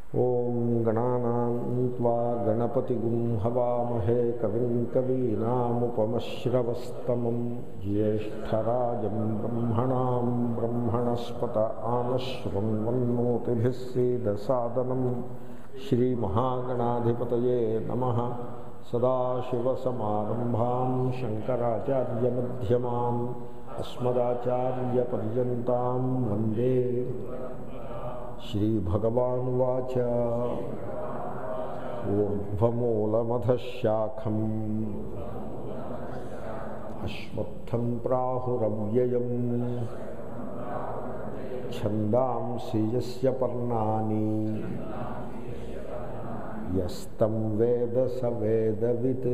ఓం గణానాం త్వా గణపతిగుం హవామహే కవిం కవీనాముపమశ్రవస్తమం జ్యేష్ఠరాజం బ్రహ్మణాం బ్రహ్మణస్పత ఆనశృణ్వన్నోతిభిः సీదసాదనం శ్రీమహాగణాధిపతయే నమః. సదాశివసమారంభాం శంకరాచార్యమధ్యమాం అస్మదాచార్యపర్యంతాం వందే. శ్రీభగవానువాచ ఊర్ధ్వమూలమధశాఖం అశ్వత్థం ప్రాహురవ్యయం ఛందాంసి యస్య పర్ణాని యస్తం వేద స వేదవిత్.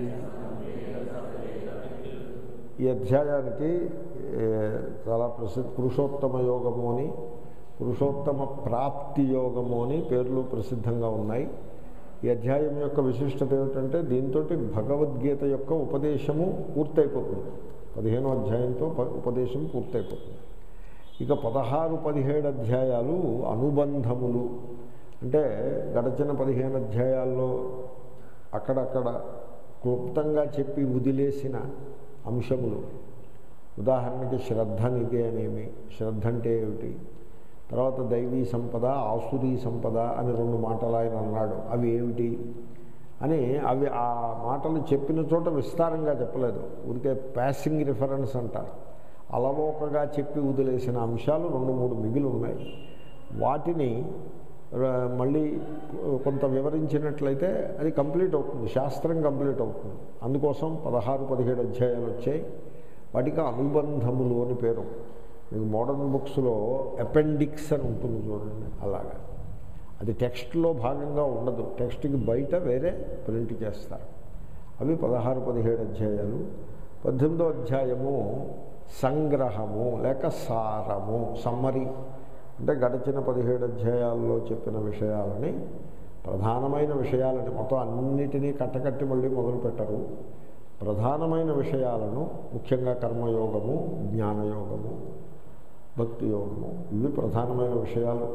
ఈ అధ్యాయానికి చాలా ప్రసిద్ధ పురుషోత్తమ యోగము అని, పురుషోత్తమ ప్రాప్తి యోగము అని పేర్లు ప్రసిద్ధంగా ఉన్నాయి. ఈ అధ్యాయం యొక్క విశిష్టత ఏమిటంటే దీంతో భగవద్గీత యొక్క ఉపదేశము పూర్తయిపోతుంది. 15వ అధ్యాయంతో ఉపదేశం పూర్తయిపోతుంది. ఇక 16-17 అధ్యాయాలు అనుబంధములు. అంటే గడచిన 15 అధ్యాయాల్లో అక్కడక్కడ క్లుప్తంగా చెప్పి వదిలేసిన అంశములు. ఉదాహరణకి శ్రద్ధ నిధి అనేమి, శ్రద్ధ అంటే ఏమిటి, తర్వాత దైవీ సంపద, ఆసురీ సంపద అని 2 మాటలు ఆయన అన్నాడు, అవి ఏమిటి అని. అవి ఆ మాటలు చెప్పిన చోట విస్తారంగా చెప్పలేదు, ఊరికే ప్యాసింగ్ రిఫరెన్స్ అంటారు. అలవోకగా చెప్పి వదిలేసిన అంశాలు 2-3 మిగిలి ఉన్నాయి. వాటిని మళ్ళీ కొంత వివరించినట్లయితే అది కంప్లీట్ అవుతుంది, శాస్త్రం కంప్లీట్ అవుతుంది. అందుకోసం 16-17 అధ్యాయాలు వచ్చాయి. వాటికి అనుబంధములు అని పేరు. మీకు మోడర్న్ బుక్స్లో అపెండిక్స్ అని ఉంటుంది చూడండి, అలాగా. అది టెక్స్ట్లో భాగంగా ఉండదు, టెక్స్ట్కి బయట వేరే ప్రింట్ చేస్తారు. అవి 16-17 అధ్యాయాలు. 18వ అధ్యాయము సంగ్రహము లేక సారము, సమ్మరి. అంటే గడిచిన 17 అధ్యాయాల్లో చెప్పిన విషయాలని, ప్రధానమైన విషయాలని, మొత్తం అన్నిటినీ కట్టకట్టి మళ్ళీ మొదలుపెట్టరు. ప్రధానమైన విషయాలను, ముఖ్యంగా కర్మయోగము, జ్ఞానయోగము, భక్తి యోగము, ఇవి ప్రధానమైన విషయాలు.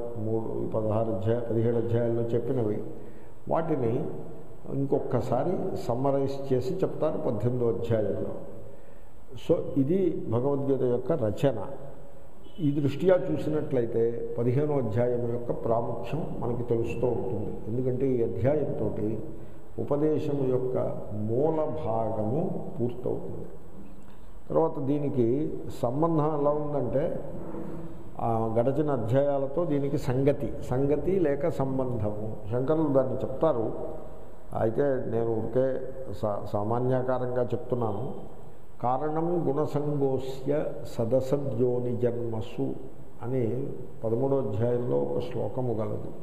17 అధ్యాయాల్లో చెప్పినవి. వాటిని ఇంకొకసారి సమ్మరైజ్ చేసి చెప్తారు 18వ అధ్యాయంలో. సో ఇది భగవద్గీత యొక్క రచన. ఈ దృష్ట్యా చూసినట్లయితే 15వ అధ్యాయం యొక్క ప్రాముఖ్యం మనకి తెలుస్తూ ఉంటుంది. ఎందుకంటే ఈ అధ్యాయంతో ఉపదేశం యొక్క మూల భాగము పూర్తవుతుంది. తర్వాత దీనికి సంబంధం ఎలా ఉందంటే, గడచిన అధ్యాయాలతో దీనికి సంగతి లేక సంబంధము, శంకరులు దాన్ని చెప్తారు. అయితే నేను ఊరికే సామాన్యాకారంగా చెప్తున్నాను. కారణం గుణసంగోస్య సదసద్యోని జన్మసు అని 13వ అధ్యాయంలో ఒక శ్లోకము గలదు.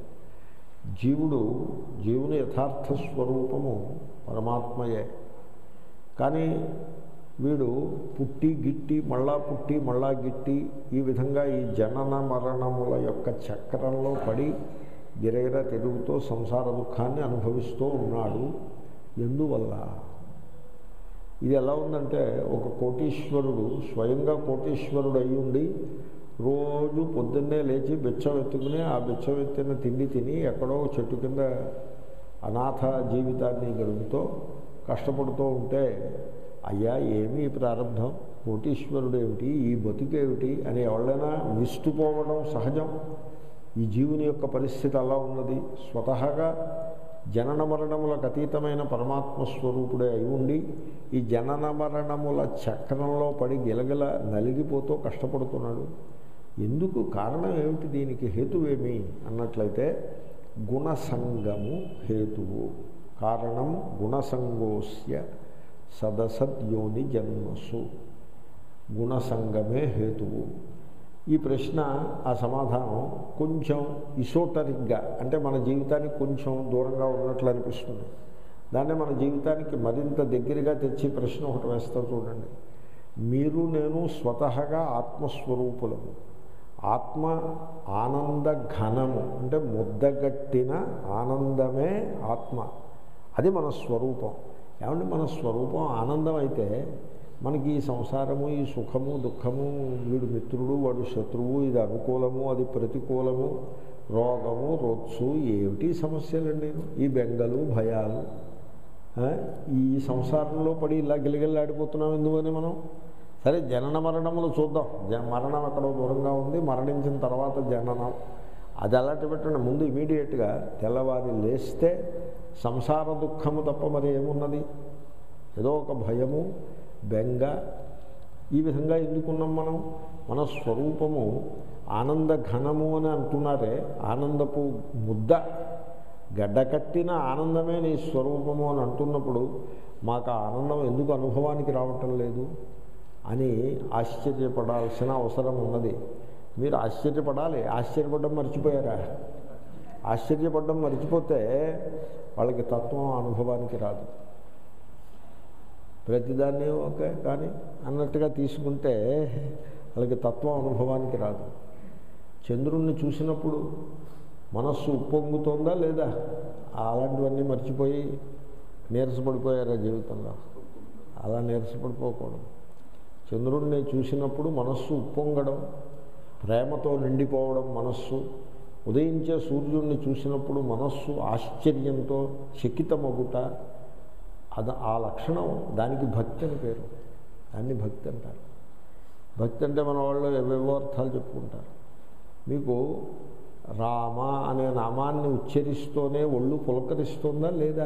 జీవుని యథార్థ స్వరూపము పరమాత్మయే. కానీ వీడు పుట్టి మళ్ళా గిట్టి ఈ విధంగా ఈ జనన మరణముల యొక్క చక్రంలో పడి గిరగిర తిరుగుతూ సంసార దుఃఖాన్ని అనుభవిస్తూ ఉన్నాడు. ఎందువల్ల? ఇది ఎలా ఉందంటే, ఒక కోటీశ్వరుడు స్వయంగా కోటీశ్వరుడు అయి ఉండి రోజు పొద్దున్నే లేచి బిచ్చం ఎత్తుకుని ఆ బిచ్చం ఎత్తిన తిండి తిని ఎక్కడో చెట్టు కింద అనాథ జీవితాన్ని గడుపుతూ కష్టపడుతూ ఉంటే, అయ్యా ఏమి ఈ ప్రారంభం, కోటీశ్వరుడు ఏమిటి, ఈ బతుకేమిటి అని ఎవరైనా విస్తుపోవడం సహజం. ఈ జీవుని యొక్క పరిస్థితి అలా ఉన్నది. స్వతహాగా జనన మరణములకు అతీతమైన పరమాత్మ స్వరూపుడే అయి ఉండి ఈ జనన మరణముల చక్రంలో పడి గిలగిల నలిగిపోతూ కష్టపడుతున్నాడు. ఎందుకు? కారణం ఏమిటి? దీనికి హేతువేమి అన్నట్లయితే గుణసంగము హేతువు. కారణం గుణసంగోస్య సదసద్యోని జన్మసు. గుణసంగమే హేతువు. ఈ ప్రశ్న, ఆ సమాధానం కొంచెం ఇసోటరిక్గా, అంటే మన జీవితానికి కొంచెం దూరంగా ఉన్నట్లు అనిపిస్తుంది. దాన్నే మన జీవితానికి మరింత దగ్గరగా తెచ్చి ప్రశ్న ఒకటి వేస్తా చూడండి. మీరు నేను స్వతహాగా ఆత్మస్వరూపులము. ఆత్మ ఆనంద ఘనము, అంటే ముద్దగట్టిన ఆనందమే ఆత్మ. అది మన స్వరూపం. ఏమంటే మన స్వరూపం ఆనందం అయితే మనకి ఈ సంసారము, ఈ సుఖము దుఃఖము, వీడు మిత్రుడు వాడు శత్రువు, ఇది అనుకూలము అది ప్రతికూలము, రోగము రొత్సు ఏమిటి సమస్యలండి, ఈ బెంగలు భయాలు, ఈ సంసారంలో పడి ఇలా గిలగిల్లాడిపోతున్నాం ఎందుకని మనం. సరే జనన మరణములు చూద్దాం, మరణం ఎక్కడో దూరంగా ఉంది, మరణించిన తర్వాత జననం అది అలాంటి పెట్టండి. ముందు ఇమీడియట్గా తెల్లవారి లేస్తే సంసార దుఃఖము తప్ప మరి ఏమున్నది, ఏదో ఒక భయము బెంగ. ఈ విధంగా ఎందుకున్నాం మనం. మన స్వరూపము ఆనంద ఘనము అని అంటున్నారే, ఆనందపు ముద్ద గడ్డకట్టిన ఆనందమే నీ స్వరూపము అని అంటున్నప్పుడు మాకు ఆ ఆనందం ఎందుకు అనుభవానికి రావటం లేదు అని ఆశ్చర్యపడాల్సిన అవసరం ఉన్నది. మీరు ఆశ్చర్యపడాలి. ఆశ్చర్యపడడం మర్చిపోయారా? ఆశ్చర్యపడడం మర్చిపోతే వాళ్ళకి తత్వం అనుభవానికి రాదు. ప్రతిదాన్ని ఓకే కానీ అన్నట్టుగా తీసుకుంటే వాళ్ళకి తత్వం అనుభవానికి రాదు. చంద్రుణ్ణి చూసినప్పుడు మనస్సు ఉప్పొంగుతోందా లేదా? అలాంటివన్నీ మర్చిపోయి నీరసపడిపోయారా జీవితంలో? అలా నీరసపడిపోకూడదు. చంద్రుణ్ణి చూసినప్పుడు మనస్సు ఉప్పొంగడం, ప్రేమతో నిండిపోవడం మనస్సు. ఉదయించే సూర్యుడిని చూసినప్పుడు మనస్సు ఆశ్చర్యంతో చకితమగుట, అది ఆ లక్షణం. దానికి భక్తి అని పేరు. దాన్ని భక్తి అంటారు. భక్తి అంటే మన వాళ్ళు ఏవేవో అర్థాలు చెప్పుకుంటారు. మీకు రామ అనే నామాన్ని ఉచ్చరిస్తూనే ఒళ్ళు పులకరిస్తుందా లేదా?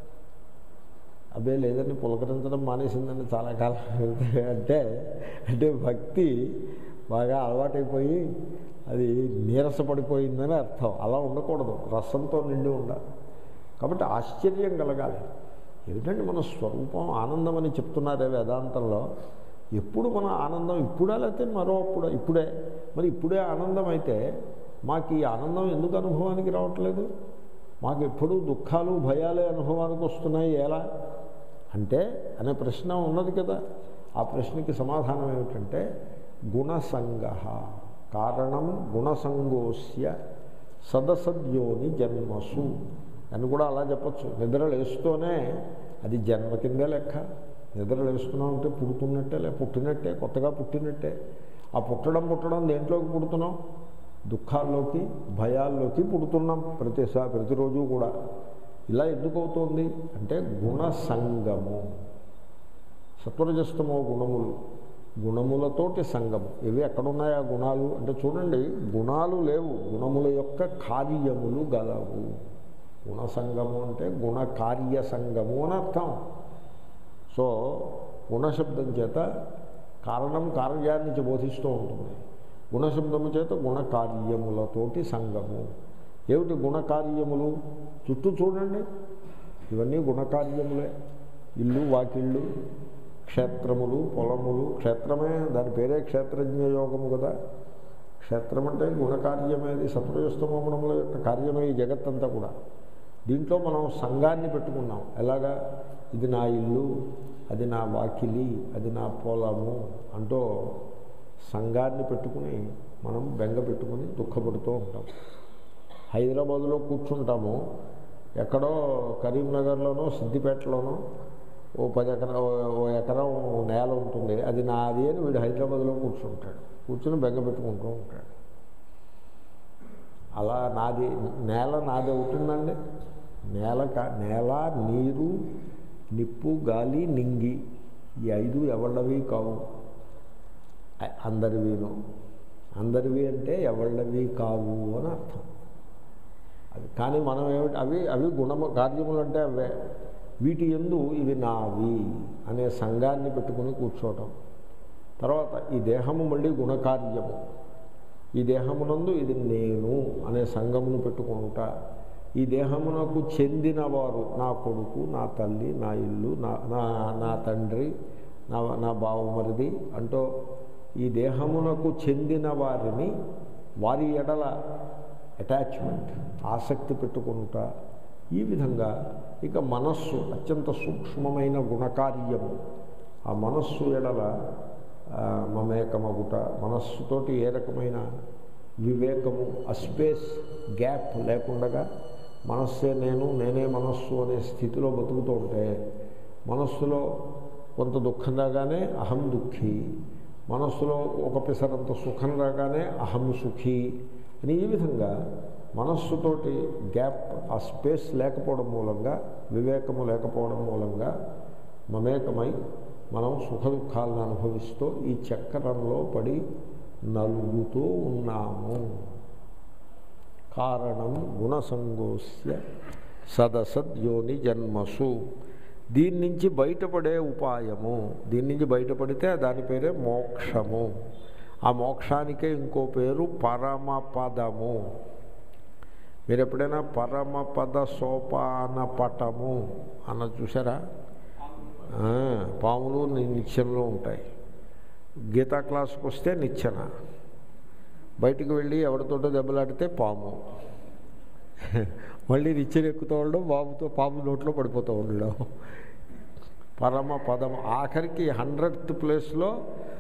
అబ్బే లేదని పులకరించడం మానేసిందని చాలా కాలం అంటే అంటే భక్తి బాగా అలవాటైపోయి అది నీరసపడిపోయిందని అర్థం. అలా ఉండకూడదు, రసంతో నిండి ఉండాలి. కాబట్టి ఆశ్చర్యం కలగాలి. ఏమిటంటే మన స్వరూపం ఆనందం అని చెప్తున్నారే వేదాంతంలో. ఎప్పుడు మన ఆనందం ఇప్పుడా లేకపోతే మరో అప్పుడు? ఇప్పుడే. మరి ఇప్పుడే ఆనందం అయితే మాకు ఈ ఆనందం ఎందుకు అనుభవానికి రావట్లేదు? మాకు ఎప్పుడూ దుఃఖాలు భయాలే అనుభవానికి వస్తున్నాయి ఎలా అంటే అనే ప్రశ్న ఉన్నది కదా. ఆ ప్రశ్నకి సమాధానం ఏమిటంటే గుణసంగ కారణం గుణసంగోస్య సదసద్యోని జన్మసు అని కూడా అలా చెప్పచ్చు. నిద్ర లేస్తూనే అది జన్మ కిందే లెక్క. నిద్ర లేస్తున్నాం అంటే పుడుతున్నట్టే, పుట్టినట్టే, కొత్తగా పుట్టినట్టే. ఆ పుట్టడం దేంట్లోకి పుడుతున్నాం? దుఃఖాల్లోకి భయాల్లోకి పుడుతున్నాం ప్రతిరోజు కూడా. ఇలా ఎందుకు అవుతుంది అంటే గుణసంగము. సత్వరజస్తమో గుణములు, గుణములతోటి సంగము. ఇవి ఎక్కడున్నాయి ఆ గుణాలు అంటే చూడండి, గుణాలు లేవు, గుణముల యొక్క కార్యములు గలవు. గుణసంగము అంటే గుణకార్య సంగము అని అర్థం. సో గుణశబ్దం చేత కారణం కార్యాన్ని బోధిస్తూ ఉంటుంది. గుణశబ్దము చేత గుణకార్యములతోటి సంగము. ఏమిటి గుణకార్యములు? చుట్టూ చూడండి, ఇవన్నీ గుణకార్యములే. ఇల్లు వాకిళ్ళు, క్షేత్రములు, పొలములు. క్షేత్రమే, దాని పేరే క్షేత్రజ్ఞ యోగము కదా. క్షేత్రం అంటే గుణకార్యమేది, సత్వరజస్తమో గుణముల యొక్క కార్యమే ఈ జగత్తంతా కూడా. దీంట్లో మనం సంఘాన్ని పెట్టుకున్నాం. ఎలాగా? ఇది నా ఇల్లు, అది నా వాకిలి, అది నా పొలము అంటూ సంఘాన్ని పెట్టుకుని మనం బెంగ పెట్టుకుని దుఃఖపడుతూ ఉంటాం. హైదరాబాదులో కూర్చుంటాము, ఎక్కడో కరీంనగర్లోనో సిద్దిపేటలోనో ఓ 10 ఎకరం నేల ఉంటుంది, అది నాది అని వీడు హైదరాబాద్లో కూర్చుంటాడు. కూర్చుని బెంగ పెట్టుకుంటూ ఉంటాడు. అలా నేల నాది అవుతుందండి. నేల, నీరు, నిప్పు, గాలి, నింగి, ఈ 5 ఎవళ్ళవి కావు, అందరివీను. అందరివి అంటే ఎవళ్ళవి కావు అని అర్థం. అది కానీ మనం ఏమిటి అవి కార్యములు అంటే అవే. వీటి యందు ఇవి నావి అనే సంఘాన్ని పెట్టుకుని కూర్చోవటం. తర్వాత ఈ దేహము మళ్ళీ గుణకార్యము. ఈ దేహమునందు ఇది నేను అనే సంఘమును పెట్టుకుంటా. ఈ దేహమునకు చెందినవారు నా కొడుకు, నా తల్లి, నా ఇల్లు, నా తండ్రి, నా బావమరిది అంటూ ఈ దేహమునకు చెందిన వారిని, వారి ఎడల అటాచ్మెంట్, ఆసక్తి పెట్టుకుంటా. ఈ విధంగా ఇక మనస్సు అత్యంత సూక్ష్మమైన గుణకార్యము. ఆ మనస్సు ఎడల మమేకమగుట, మనస్సుతోటి ఏ రకమైన వివేకము, ఆ స్పేస్ గ్యాప్ లేకుండా మనస్సే నేను, నేనే మనస్సు అనే స్థితిలో బతుకుతూ ఉంటే మనస్సులో కొంత దుఃఖం రాగానే అహం దుఃఖి, మనస్సులో ఒక పిసరంత సుఖం రాగానే అహం సుఖీ అని ఈ విధంగా మనస్సుతోటి గ్యాప్, ఆ స్పేస్ లేకపోవడం మూలంగా, వివేకము లేకపోవడం మూలంగా మమేకమై మనం సుఖ దుఃఖాలను అనుభవిస్తూ ఈ చక్రంలో పడి నలుగుతూ ఉన్నాము. కారణం గుణసంగోస్య సదసద్యోని జన్మసు. దీని నుంచి బయటపడే ఉపాయము, దీని నుంచి బయటపడితే దాని పేరే మోక్షము. ఆ మోక్షానికే ఇంకో పేరు పరమపదము. మీరు ఎప్పుడైనా పరమపద సోపాన పటము అన్నది చూసారా? పాములు నిచ్చెనలో ఉంటాయి. గీతా క్లాసుకు వస్తే నిచ్చెన, బయటికి వెళ్ళి ఎవరితోటో దెబ్బలాడితే పాము, మళ్ళీ నిచ్చెన ఎక్కుతూ ఉండడం, పాము నోట్లో పడిపోతూ ఉండడం. పరమపదము ఆఖరికి 100th ప్లేస్లో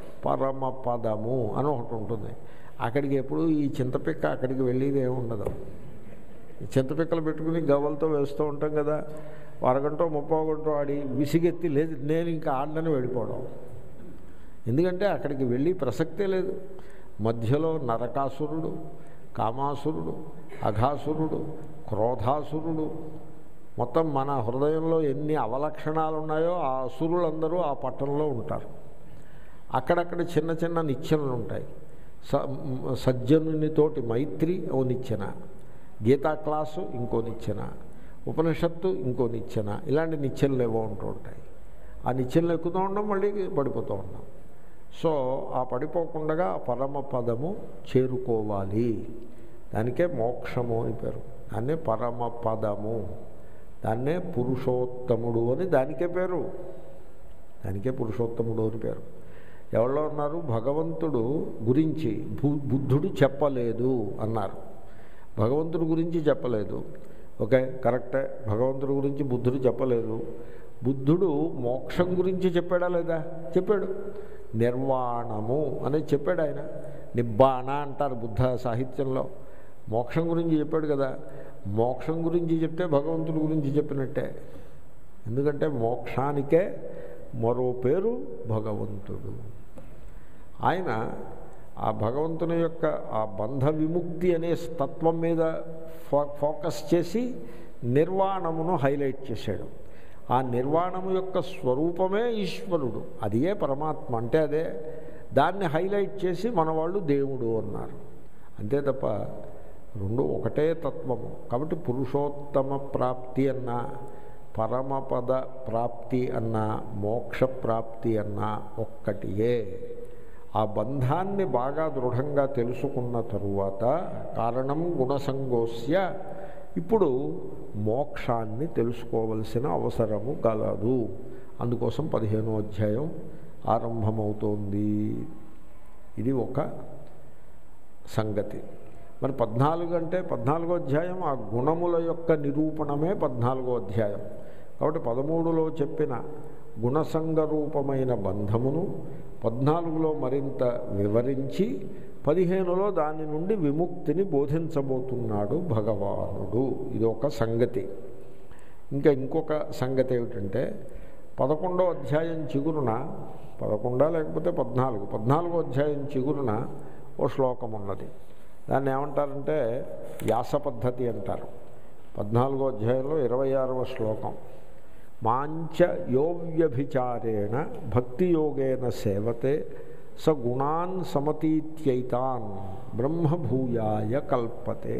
పరమపదము అని ఒకటి ఉంటుంది. అక్కడికి ఎప్పుడు ఈ చింతపిక్క అక్కడికి వెళ్ళేది ఏమి ఉండదు. ఈ చింతపిక్కలు పెట్టుకుని గవ్వలతో వేస్తూ ఉంటాం కదా, అరగంట 30 గంట ఆడి విసిగెత్తి లేదు నేను ఇంకా ఆడనని వెళ్ళిపోవడం. ఎందుకంటే అక్కడికి వెళ్ళి ప్రసక్తే లేదు. మధ్యలో నరకాసురుడు, కామాసురుడు, అఘాసురుడు, క్రోధాసురుడు, మొత్తం మన హృదయంలో ఎన్ని అవలక్షణాలు ఉన్నాయో ఆ అసురులందరూ ఆ పట్టణంలో ఉంటారు. అక్కడక్కడ చిన్న చిన్న నిచ్చెనలు ఉంటాయి. సజ్జనునితోటి మైత్రి ఓ నిచ్చెన, గీతా క్లాసు ఇంకో నిచ్చెన, ఉపనిషత్తు ఇంకో నిచ్చెన, ఇలాంటి నిచ్చెనలు ఏవో ఉంటూ ఉంటాయి. ఆ నిచ్చెనలు ఎక్కుతూ ఉండడం, మళ్ళీ పడిపోతూ ఉన్నాం. సో ఆ పడిపోకుండా పరమపదము చేరుకోవాలి. దానికే మోక్షము అని పేరు. దాన్నే పరమపదము, దాన్నే పురుషోత్తముడు అని దానికే పేరు. దానికే పురుషోత్తముడు అని పేరు. ఎవరో ఉన్నారు భగవంతుడు గురించి బుద్ధుడు చెప్పలేదు అన్నారు. భగవంతుడి గురించి చెప్పలేదు. ఓకే, కరెక్టే, భగవంతుడి గురించి బుద్ధుడు చెప్పలేదు. బుద్ధుడు మోక్షం గురించి చెప్పాడా లేదా? చెప్పాడు. నిర్వాణము అనేది చెప్పాడు ఆయన. నిబ్బాణ అంటారు బుద్ధ సాహిత్యంలో. మోక్షం గురించి చెప్పాడు కదా. మోక్షం గురించి చెప్తే భగవంతుడి గురించి చెప్పినట్టే. ఎందుకంటే మోక్షానికే మరో పేరు భగవంతుడు. ఆయన ఆ భగవంతుని యొక్క ఆ బంధ విముక్తి అనే తత్వం మీద ఫోకస్ చేసి నిర్వాణమును హైలైట్ చేశాడు. ఆ నిర్వాణము యొక్క స్వరూపమే ఈశ్వరుడు, అదే పరమాత్మ అంటే అదే. దాన్ని హైలైట్ చేసి మన వాళ్ళు దేవుడు అన్నారు. అంతే తప్ప రెండు ఒకటే తత్వము. కాబట్టి పురుషోత్తమ ప్రాప్తి అన్నా, పరమపద ప్రాప్తి అన్నా, మోక్ష ప్రాప్తి అన్నా ఒక్కటియే. ఆ బంధాన్ని బాగా దృఢంగా తెలుసుకున్న తరువాత కారణం గుణసంగోస్య, ఇప్పుడు మోక్షాన్ని తెలుసుకోవలసిన అవసరము గలదు. అందుకోసం 15వ అధ్యాయం ఆరంభమవుతోంది. ఇది ఒక సంగతి. మరి 14 అంటే 14వ అధ్యాయం ఆ గుణముల యొక్క నిరూపణమే 14వ అధ్యాయం. కాబట్టి 13లో చెప్పిన గుణసంగరూపమైన బంధమును 14లో మరింత వివరించి 15లో దాని నుండి విముక్తిని బోధించబోతున్నాడు భగవానుడు. ఇది ఒక సంగతి. ఇంకొక సంగతి ఏమిటంటే 11వ అధ్యాయం చిగురున, 11 లేకపోతే 14వ అధ్యాయం చిగురున ఓ శ్లోకం ఉన్నది. దాన్ని ఏమంటారంటే వ్యాస పద్ధతి అంటారు. 14వ అధ్యాయంలో 26వ శ్లోకం. మాంచ యోవ్యభిచారేణ భక్తియోగేన సేవతే స గుణాన్ సమతీత్యైతాన్ బ్రహ్మభూయాయ కల్పతే.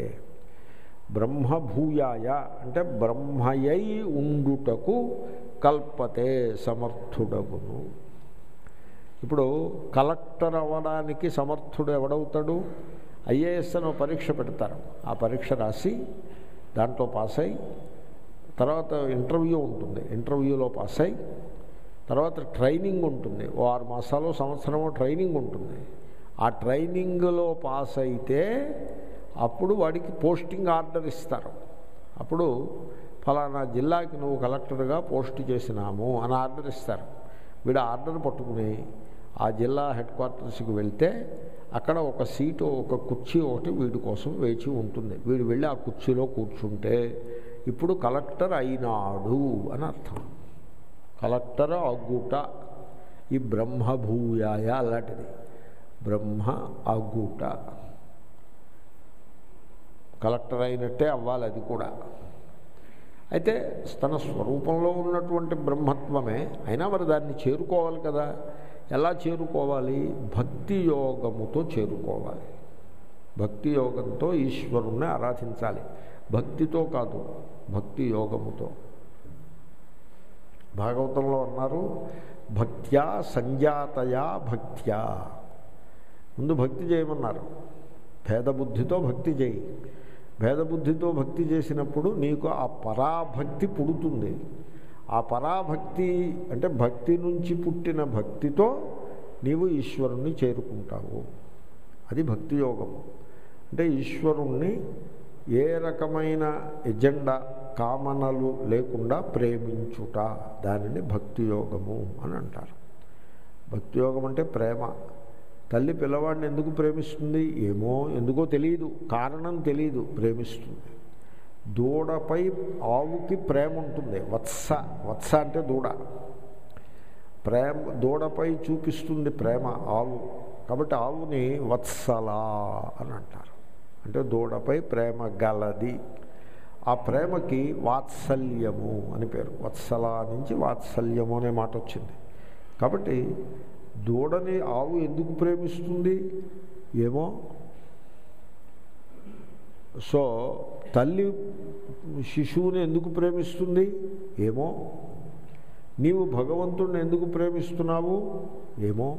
బ్రహ్మభూయాయ అంటే బ్రహ్మయై ఉండుటకు కల్పతే, సమర్థుడగును. ఇప్పుడు కలెక్టర్ అవ్వడానికి సమర్థుడు ఎవడవుతాడు? ఐఏఎస్ అని పరీక్ష పెడతారు. ఆ పరీక్ష రాసి దాంట్లో పాస్ అయ్యి తర్వాత ఇంటర్వ్యూ ఉంటుంది. ఇంటర్వ్యూలో పాస్ అయ్యి తర్వాత ట్రైనింగ్ ఉంటుంది. ఓ 6 మాసాలు సంవత్సరమో ట్రైనింగ్ ఉంటుంది. ఆ ట్రైనింగ్లో పాస్ అయితే అప్పుడు వాడికి పోస్టింగ్ ఆర్డర్ ఇస్తారు. అప్పుడు ఫలానా జిల్లాకి నువ్వు కలెక్టర్గా పోస్ట్ చేసినాము అని ఆర్డర్ ఇస్తారు. వీడు ఆర్డర్ పట్టుకుని ఆ జిల్లా హెడ్ క్వార్టర్స్కి వెళ్తే అక్కడ ఒక సీటు, ఒక కుర్చీ ఒకటి వీడి కోసం వేచి ఉంటుంది. వీడు వెళ్ళి ఆ కుర్చీలో కూర్చుంటే ఇప్పుడు కలెక్టర్ అయినాడు అని అర్థం. కలెక్టర్ అగుట. ఈ బ్రహ్మభూయాయ అలాంటిది. బ్రహ్మ అగుట. కలెక్టర్ అయినట్టే అవ్వాలి అది కూడా. అయితే తన స్వరూపంలో ఉన్నటువంటి బ్రహ్మత్వమే అయినా మరి దాన్ని చేరుకోవాలి కదా. ఎలా చేరుకోవాలి? భక్తి యోగముతో చేరుకోవాలి. భక్తి యోగంతో ఈశ్వరుణ్ణి ఆరాధించాలి. భక్తితో కాదు, భక్తి యోగముతో. భాగవతంలో అన్నారు, భక్త్యా సంజాతయా భక్త్యా. ముందు భక్తి చేయమన్నారు. భేదబుద్ధితో భక్తి చేయి. భేదబుద్ధితో భక్తి చేసినప్పుడు నీకు ఆ పరాభక్తి పుడుతుంది. ఆ పరాభక్తి అంటే భక్తి నుంచి పుట్టిన భక్తితో నీవు ఈశ్వరుణ్ణి చేరుకుంటావు. అది భక్తి యోగము. అంటే ఈశ్వరుణ్ణి ఏ రకమైన ఎజెండా కామనలు లేకుండా ప్రేమించుట, దానిని భక్తి యోగము అని అంటారు. భక్తి యోగం అంటే ప్రేమ. తల్లి పిల్లవాడిని ఎందుకు ప్రేమిస్తుంది? ఏమో, ఎందుకో తెలియదు, కారణం తెలియదు, ప్రేమిస్తుంది. దూడపై ఆవుకి ప్రేమ ఉంటుంది. వత్స అంటే దూడ. ప్రేమ దూడపై చూపిస్తుంది ప్రేమ ఆవు. కాబట్టి ఆవుని వత్సలా అని అంటారు. అంటే దూడపై ప్రేమ గలది. ఆ ప్రేమకి వాత్సల్యము అని పేరు. వత్సల నుంచి వాత్సల్యము అనే మాట వచ్చింది. కాబట్టి దూడని ఆవు ఎందుకు ప్రేమిస్తుంది? ఏమో. సో తల్లి శిశువుని ఎందుకు ప్రేమిస్తుంది? ఏమో. నీవు భగవంతుడిని ఎందుకు ప్రేమిస్తున్నావు? ఏమో.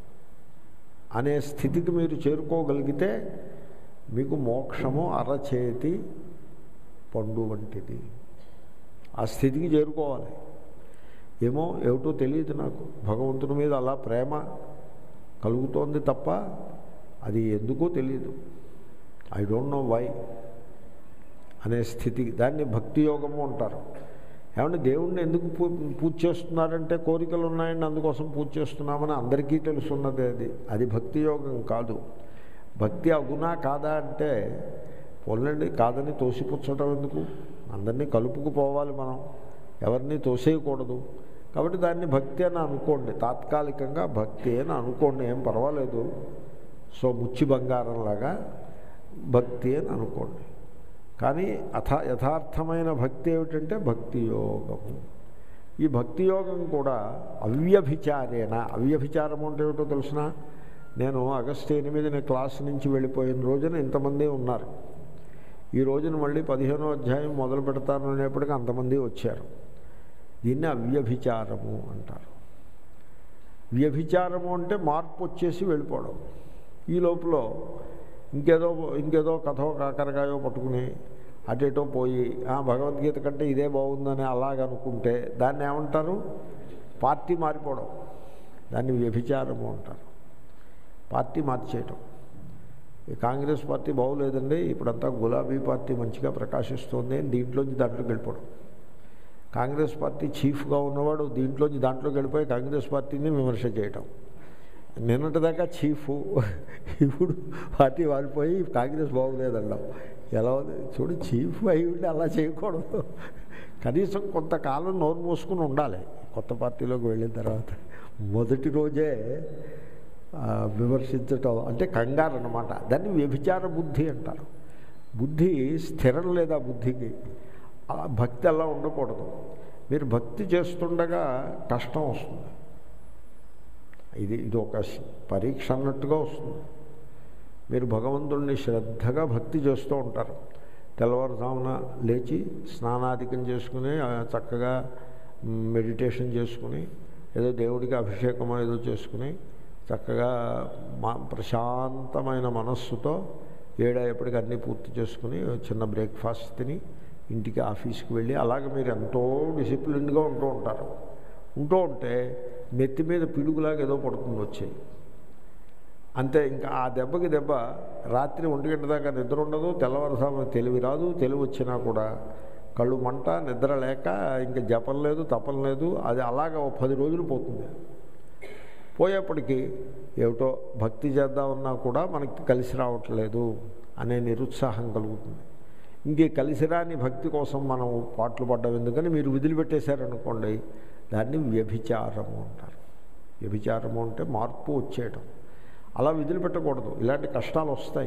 అనే స్థితికి మీరు చేరుకోగలిగితే మీకు మోక్షము అరచేతి పండు వంటిది. ఆ స్థితికి చేరుకోవాలి. ఏమో, ఏమిటో తెలియదు నాకు, భగవంతుని మీద అలా ప్రేమ కలుగుతోంది తప్ప అది ఎందుకో తెలియదు, ఐ డోంట్ నో వై అనే స్థితి, దాన్ని భక్తి యోగము అంటారు. ఏమంటే దేవుణ్ణి ఎందుకు పూజ చేస్తున్నారంటే కోరికలు ఉన్నాయండి అందుకోసం పూజ చేస్తున్నామని అందరికీ తెలుసున్నదే. అది భక్తి యోగం కాదు. భక్తి అగునా కాదా అంటే పోలండి, కాదని తోసిపుచ్చటం ఎందుకు? అందరినీ కలుపుకుపోవాలి మనం, ఎవరిని తోసేయకూడదు. కాబట్టి దాన్ని భక్తి అని అనుకోండి, తాత్కాలికంగా భక్తి అని అనుకోండి, ఏం పర్వాలేదు. సో ముచ్చి బంగారంలాగా భక్తి అని అనుకోండి. కానీ యథార్థమైన భక్తి ఏమిటంటే భక్తి యోగము. ఈ భక్తి యోగం కూడా అవ్యభిచారేణ. అవ్యభిచారము అంటే ఏమిటో తెలిసిన, నేను ఆగస్టు 8న క్లాస్ నుంచి వెళ్ళిపోయిన రోజున ఇంతమంది ఉన్నారు. ఈ రోజున మళ్ళీ 15వ అధ్యాయం మొదలు పెడతాను అనేప్పటికీ అంతమంది వచ్చారు. దీన్ని అవ్యభిచారము అంటారు. వ్యభిచారము అంటే మార్పు వచ్చేసి వెళ్ళిపోవడం. ఈ లోపల ఇంకేదో కథో కాకరకాయో పట్టుకుని అటేటో పోయి భగవద్గీత కంటే ఇదే బాగుందని అలాగనుకుంటే దాన్ని ఏమంటారు? పార్టీ మారిపోవడం. దాన్ని వ్యభిచారము అంటారు. పార్టీ మార్చేయటం. ఈ కాంగ్రెస్ పార్టీ బాగులేదండి, ఇప్పుడంతా గులాబీ పార్టీ మంచిగా ప్రకాశిస్తోంది, దీంట్లోంచి దాంట్లోకి వెళ్ళిపోవడం. కాంగ్రెస్ పార్టీ చీఫ్గా ఉన్నవాడు దీంట్లోంచి దాంట్లోకి వెళ్ళిపోయి కాంగ్రెస్ పార్టీని విమర్శ చేయటం. నిన్నటిదాకా చీఫ్, ఇప్పుడు పార్టీ వారిపోయి కాంగ్రెస్ బాగులేదన్నాం. ఎలా ఉంది చూడు, చీఫ్ అయి ఉండి అలా చేయకూడదు. కనీసం కొంతకాలం నోరు మూసుకుని ఉండాలి. కొత్త పార్టీలోకి వెళ్ళిన తర్వాత మొదటి రోజే విమర్శించటం అంటే కంగారు అన్నమాట. దాన్ని వ్యభిచార బుద్ధి అంటారు. బుద్ధి స్థిరం లేదా బుద్ధికి. భక్తి అలా ఉండకూడదు. మీరు భక్తి చేస్తుండగా కష్టం వస్తుంది. ఇది ఒక పరీక్ష అన్నట్టుగా వస్తుంది. మీరు భగవంతుడిని శ్రద్ధగా భక్తి చేస్తూ ఉంటారు. తెల్లవారుజామున లేచి స్నానాధికం చేసుకుని చక్కగా మెడిటేషన్ చేసుకుని ఏదో దేవుడికి అభిషేకం ఏదో చేసుకుని చక్కగా ప్రశాంతమైన మనస్సుతో 7 అయ్యేప్పటికి అన్నీ పూర్తి చేసుకుని చిన్న బ్రేక్ఫాస్ట్ తిని ఇంటికి ఆఫీస్కి వెళ్ళి అలాగే మీరు ఎంతో డిసిప్లిన్గా ఉంటూ ఉంటే నెత్తి మీద పిడుగులాగా ఏదో పడుతుంది వచ్చేది అంతే. ఇంకా ఆ దెబ్బకి దెబ్బ రాత్రి 1 గంట దాకా నిద్ర ఉండదు, తెల్లవారుజామున తెలివి రాదు, తెలివి వచ్చినా కూడా కళ్ళు మంట, నిద్ర లేక ఇంకా జపం లేదు, తపం లేదు. అది అలాగా 10 రోజులు పోతుంది. పోయేప్పటికీ ఏమిటో భక్తి చేద్దామన్నా కూడా మనకి కలిసి రావట్లేదు అనే నిరుత్సాహం కలుగుతుంది. ఇంకే కలిసి రాని భక్తి కోసం మనం పాటలు పడ్డం ఎందుకని మీరు వదిలిపెట్టేశారనుకోండి, దాన్ని వ్యభిచారము అంటారు. వ్యభిచారము అంటే మార్పు వచ్చేయటం. అలా వదిలిపెట్టకూడదు. ఇలాంటి కష్టాలు వస్తాయి.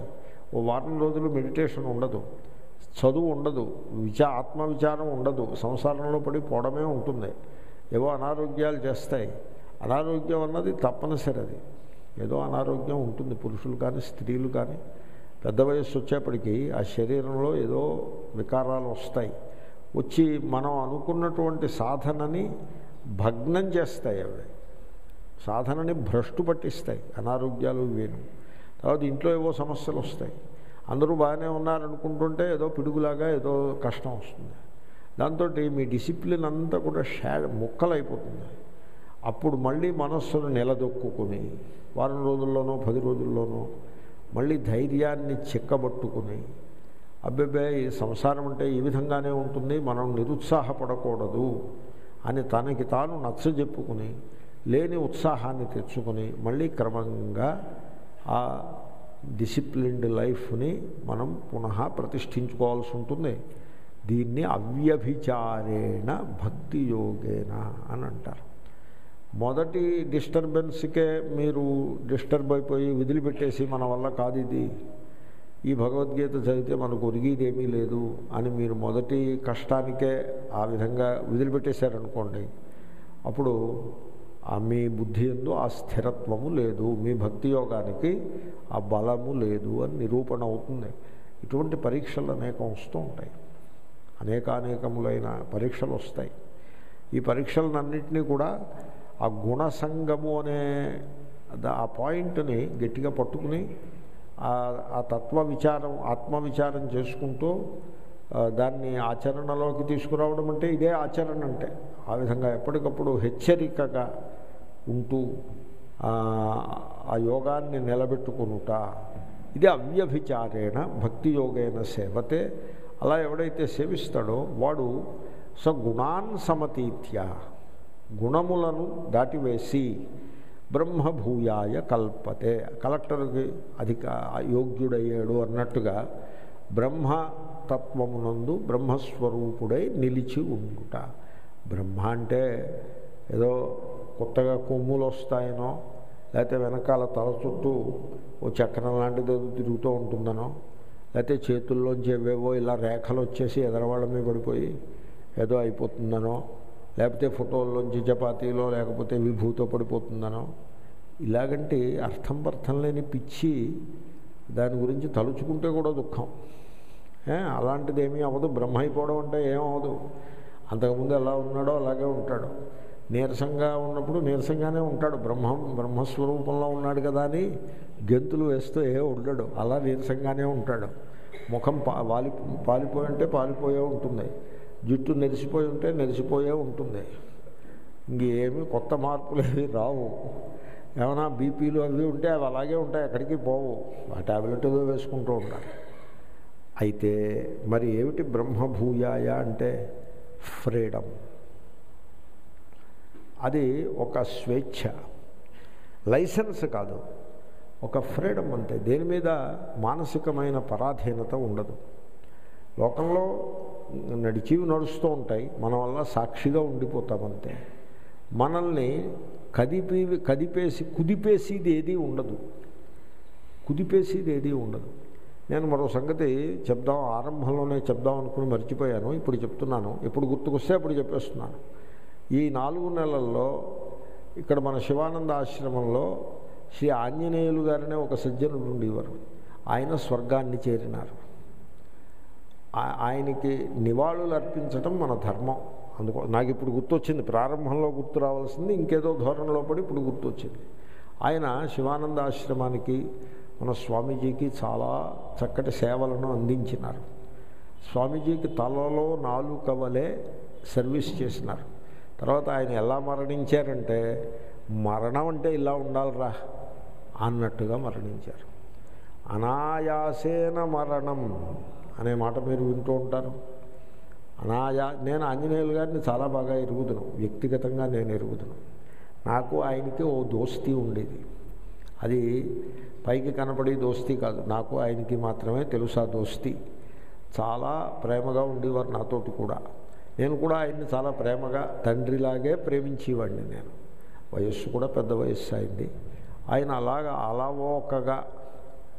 ఓ వారం రోజులు మెడిటేషన్ ఉండదు, చదువు ఉండదు, ఆత్మవిచారం ఉండదు, సంసారంలో పడి పోవడమే ఉంటుంది. ఏవో అనారోగ్యాలు చేస్తాయి. అనారోగ్యం అన్నది తప్పనిసరి. అది ఏదో అనారోగ్యం ఉంటుంది. పురుషులు కానీ స్త్రీలు కానీ పెద్ద వయస్సు వచ్చేప్పటికీ ఆ శరీరంలో ఏదో వికారాలు వస్తాయి. వచ్చి మనం అనుకున్నటువంటి సాధనని భగ్నం చేస్తాయి. అవి సాధనని భ్రష్టు పట్టిస్తాయి. అనారోగ్యాలు వేరు. తర్వాత ఇంట్లో ఏవో సమస్యలు వస్తాయి. అందరూ బాగానే ఉన్నారనుకుంటుంటే ఏదో పిడుగులాగా ఏదో కష్టం వస్తుంది. దాంతో మీ డిసిప్లిన్ అంతా కూడా ముక్కలైపోతుంది. అప్పుడు మళ్ళీ మనస్సును నిలదొక్కుని వారం రోజుల్లోనో 10 రోజుల్లోనో మళ్ళీ ధైర్యాన్ని చిక్కబట్టుకుని అబ్బెబ్బే ఈ సంసారం అంటే ఈ విధంగానే ఉంటుంది, మనం నిరుత్సాహపడకూడదు అని తనకి తాను నచ్చజెప్పుకుని లేని ఉత్సాహాన్ని తెచ్చుకొని మళ్ళీ క్రమంగా ఆ డిసిప్లిన్డ్ లైఫ్ని మనం పునః ప్రతిష్ఠించుకోవాల్సి ఉంటుంది. దీన్ని అవ్యభిచారేణ భక్తి యోగేన అని అంటారు. మొదటి డిస్టర్బెన్స్కే మీరు డిస్టర్బ్ అయిపోయి వదిలిపెట్టేసి మన వల్ల కాదు ఇది, ఈ భగవద్గీత చదివితే మనకు ఒరిగేదేమీ లేదు అని మీరు మొదటి కష్టానికే ఆ విధంగా వదిలిపెట్టేశారనుకోండి, అప్పుడు మీ బుద్ధి యందు ఆ స్థిరత్వము లేదు, మీ భక్తి యోగానికి ఆ బలము లేదు అని నిరూపణ అవుతుంది. ఇటువంటి పరీక్షలు అనేకం వస్తూ ఉంటాయి. అనేకములైన పరీక్షలు వస్తాయి. ఈ పరీక్షలన్నింటినీ కూడా ఆ గుణసంగము అనే ఆ పాయింట్ని గట్టిగా పట్టుకుని ఆ తత్వ విచారం ఆత్మవిచారం చేసుకుంటూ దాన్ని ఆచరణలోకి తీసుకురావడం అంటే ఇదే ఆచరణ అంటే. ఆ విధంగా ఎప్పటికప్పుడు హెచ్చరికగా ఉంటూ ఆ యోగాన్ని నిలబెట్టుకునుట, ఇది అవ్యభిచారేణ భక్తి యోగేన సేవతే. అలా ఎవడైతే సేవిస్తాడో వాడు గుణాన్ సమతీత్య, గుణములను దాటివేసి బ్రహ్మభూయాయ కల్పతే, కలెక్టర్కి యోగ్యుడయ్యాడు అన్నట్టుగా బ్రహ్మతత్వమునందు బ్రహ్మస్వరూపుడై నిలిచి ఉండుట. బ్రహ్మ అంటే ఏదో కొత్తగా కొమ్ములు వస్తాయనో, లేకపోతే వెనకాల తల చుట్టూ ఓ చక్రం లాంటిది తిరుగుతూ ఉంటుందనో, లేకపోతే చేతుల్లోంచి ఏవేవో ఇలా రేఖలు వచ్చేసి ఎదరవాళ్ళ మీద పడిపోయి ఏదో అయిపోతుందనో, లేకపోతే ఫోటోల్లోంచి చపాతీలో లేకపోతే విభూతో పడిపోతుందనో, ఇలాగంటే అర్థం లేని పిచ్చి దాని గురించి తలుచుకుంటే కూడా దుఃఖం. అలాంటిది ఏమీ అవ్వదు. బ్రహ్మ అయిపోవడం అంటే ఏమవ్వదు. అంతకుముందు ఎలా ఉన్నాడో అలాగే ఉంటాడు. నీరసంగా ఉన్నప్పుడు నీరసంగానే ఉంటాడు. బ్రహ్మస్వరూపంలో ఉన్నాడు కదా అని గెంతులు వేస్తూ ఉండడు. అలా నీరసంగానే ఉంటాడు. ముఖం పాలిపోయి ఉంటే పాలిపోయే ఉంటుంది, జుట్టు నెరిసిపోయి ఉంటే నెరిసిపోయే ఉంటుంది. ఇంకేమీ కొత్త మార్పులు ఏవి రావు. ఏమైనా బీపీలు అవి ఉంటే అవి అలాగే ఉంటాయి, ఎక్కడికి పోవు. ఆ ట్యాబ్లెట్ ఏదో వేసుకుంటూ ఉంటారు. అయితే మరి ఏమిటి బ్రహ్మభూయాయ అంటే? ఫ్రీడమ్. అది ఒక స్వేచ్ఛ, లైసెన్స్ కాదు, ఒక ఫ్రీడమ్ అంతే. దేని మీద మానసికమైన పరాధీనత ఉండదు. లోకంలో నడుస్తూ ఉంటాయి, మన వల్ల సాక్షిగా ఉండిపోతామంతే. మనల్ని కుదిపేసేది ఏదీ ఉండదు. నేను మరో సంగతి ఆరంభంలోనే చెప్దాం అనుకుని మర్చిపోయాను, ఇప్పుడు చెప్తున్నాను. ఎప్పుడు గుర్తుకొస్తే అప్పుడు చెప్పేస్తున్నాను. ఈ 4 నెలల్లో ఇక్కడ మన శివానంద ఆశ్రమంలో శ్రీ ఆంజనేయులు గారనే ఒక సజ్జనుడు ఉండేవారు. ఆయన స్వర్గాన్ని చేరినారు. ఆయనకి నివాళులు అర్పించడం మన ధర్మం. అందుకో నాకు ఇప్పుడు గుర్తొచ్చింది. ప్రారంభంలో గుర్తు రావాల్సింది ఇంకేదో ధోరణిలో పడి ఇప్పుడు గుర్తొచ్చింది. ఆయన శివానంద ఆశ్రమానికి మన స్వామీజీకి చాలా చక్కటి సేవలను అందించినారు. స్వామీజీకి తలలో 4 కవలే సర్వీస్ చేసినారు. తర్వాత ఆయన ఎలా మరణించారంటే, మరణం అంటే ఇలా ఉండాలిరా అన్నట్టుగా మరణించారు. అనాయాసేన మరణం అనే మాట మీరు వింటూ ఉంటారు. నేను ఆంజనేయులు గారిని చాలా బాగా ఎరుగుదును, వ్యక్తిగతంగా నేను ఎరుగుదును. నాకు ఆయనకి ఓ దోస్తీ ఉండేది. అది పైకి కనపడే దోస్తీ కాదు, నాకు ఆయనకి మాత్రమే తెలుసు ఆ దోస్తీ. చాలా ప్రేమగా ఉండేవారు నాతోటి కూడా. నేను కూడా ఆయన్ని చాలా ప్రేమగా తండ్రిలాగే ప్రేమించేవాడిని. నేను వయస్సు కూడా పెద్ద వయస్సు అయింది. ఆయన అలాగా అలవోకగా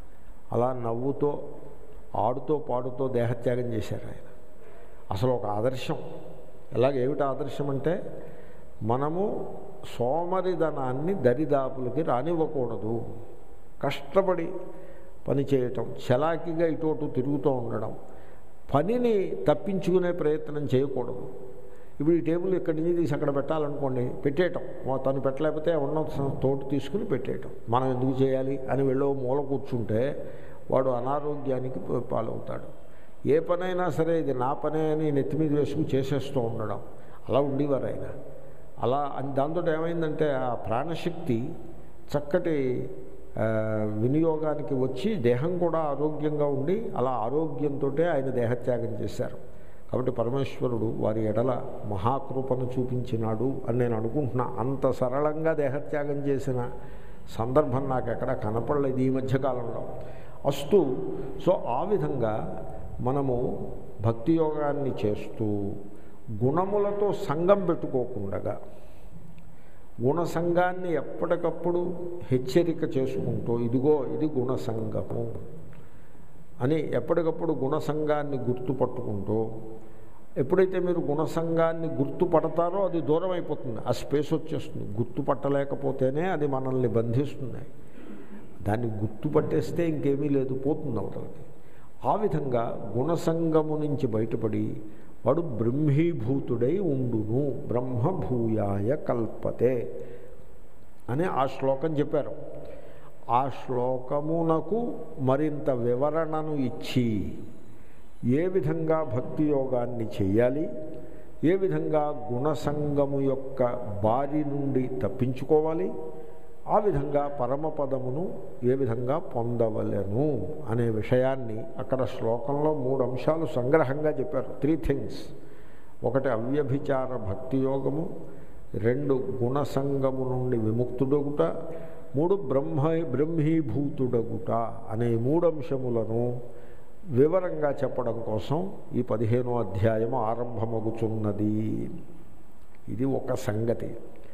అలా నవ్వుతో ఆడుతూ పాడుతూ దేహత్యాగం చేశారు ఆయన. అసలు ఒక ఆదర్శం. ఏమిటి ఆదర్శం అంటే, మనము సోమరిధనాన్ని దరిదాపులకి రానివ్వకూడదు. కష్టపడి పని చేయటం, చలాకీగా ఇటు తిరుగుతూ ఉండడం, పనిని తప్పించుకునే ప్రయత్నం చేయకూడదు. ఇప్పుడు ఈ టేబుల్ ఇక్కడి నుంచి తీసి అక్కడ పెట్టాలనుకోండి, పెట్టేయటం. తను పెట్టలేకపోతే ఉన్న తోటు తీసుకుని పెట్టేయటం. మనం ఎందుకు చేయాలి అని వెళ్ళో మూల కూర్చుంటే వాడు అనారోగ్యానికి పాలవుతాడు. ఏ పనైనా సరే ఇది నా పనే అని నెత్తి మీద వేసుకుని చేసేస్తూ ఉండడం, అలా ఉండేవారు ఆయన. అలా దాంతో ఏమైందంటే ఆ ప్రాణశక్తి చక్కటి వినియోగానికి వచ్చి దేహం కూడా ఆరోగ్యంగా ఉండి అలా ఆరోగ్యంతో ఆయన దేహత్యాగం చేశారు. కాబట్టి పరమేశ్వరుడు వారి ఎడల మహాకృపను చూపించినాడు అని నేను అనుకుంటున్నా. అంత సరళంగా దేహత్యాగం చేసిన సందర్భం నాకు ఎక్కడ కనపడలేదు ఈ మధ్యకాలంలో. అస్తు. సో ఆ విధంగా మనము భక్తి యోగాన్ని చేస్తూ గుణములతో సంగం పెట్టుకోకుండా, గుణసంగాన్ని ఎప్పటికప్పుడు హెచ్చరిక చేసుకుంటూ, ఇదిగో ఇది గుణసంగము అని ఎప్పటికప్పుడు గుణసంగాన్ని గుర్తుపట్టుకుంటూ, ఎప్పుడైతే మీరు గుణసంగాన్ని గుర్తుపడతారో అది దూరం అయిపోతుంది, ఆ స్పేస్ వచ్చేస్తుంది. గుర్తుపట్టలేకపోతేనే అది మనల్ని బంధిస్తుంది. దాన్ని గుర్తుపట్టేస్తే ఇంకేమీ లేదు, పోతుంది అవతలకి. ఆ విధంగా గుణసంగము నుంచి బయటపడి వాడు బ్రహ్మీభూతుడై ఉండును. బ్రహ్మభూయాయ కల్పతే అని ఆ శ్లోకం చెప్పారు. ఆ శ్లోకమునకు మరింత వివరణను ఇచ్చి ఏ విధంగా భక్తి యోగాన్ని చేయాలి, ఏ విధంగా గుణసంగము యొక్క బారి నుండి తప్పించుకోవాలి, ఆ విధంగా పరమపదమును ఏ విధంగా పొందవలెను అనే విషయాన్ని అక్కడ శ్లోకంలో 3 అంశాలు సంగ్రహంగా చెప్పారు. 3 థింగ్స్. 1 అవ్యభిచార భక్తి యోగము, 2 గుణసంగము నుండి విముక్తుడగుట, 3 బ్రహ్మీభూతుడగుట అనే 3 అంశములను వివరంగా చెప్పడం కోసం ఈ 15వ అధ్యాయము ఆరంభమగుచున్నది. ఇది ఒక సంగతి.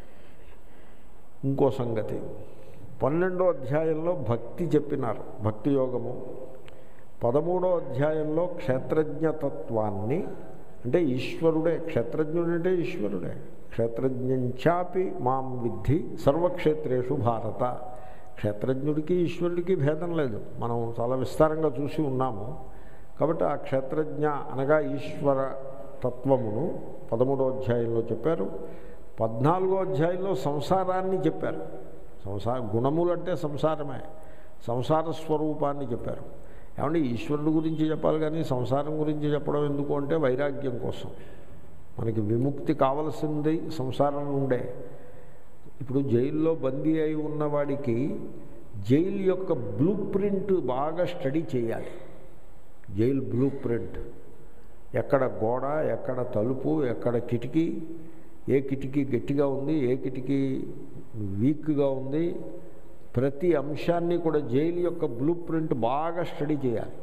ఇంకో సంగతి, 12వ అధ్యాయంలో భక్తి చెప్పినారు, భక్తి యోగము. 13వ అధ్యాయంలో క్షేత్రజ్ఞతత్వాన్ని, అంటే ఈశ్వరుడే, క్షేత్రజ్ఞుడంటే ఈశ్వరుడే. క్షేత్రజ్ఞంచాపి మాం విద్ధి సర్వక్షేత్రేషు భారత. క్షేత్రజ్ఞుడికి ఈశ్వరుడికి భేదం లేదు, మనం చాలా విస్తారంగా చూసి ఉన్నాము. కాబట్టి ఆ క్షేత్రజ్ఞ అనగా ఈశ్వర తత్వమును 13వ అధ్యాయంలో చెప్పారు. 14వ అధ్యాయంలో సంసారాన్ని చెప్పారు. గుణములంటే సంసారమే, సంసార స్వరూపాన్ని చెప్పారు. ఏమంటే ఈశ్వరుడు గురించి చెప్పాలి కానీ సంసారం గురించి చెప్పడం ఎందుకు అంటే వైరాగ్యం కోసం. మనకి విముక్తి కావలసింది సంసారం నుండే. ఇప్పుడు జైల్లో బందీ అయి ఉన్నవాడికి జైలు యొక్క బ్లూ ప్రింట్ బాగా స్టడీ చేయాలి. జైలు బ్లూ ప్రింట్, ఎక్కడ గోడ, ఎక్కడ తలుపు, ఎక్కడ కిటికీ, ఏ కిటికీ గట్టిగా ఉంది, ఏ కిటికీ వీక్గా ఉంది, ప్రతి అంశాన్ని కూడా జైలు యొక్క బ్లూ ప్రింట్ బాగా స్టడీ చేయాలి.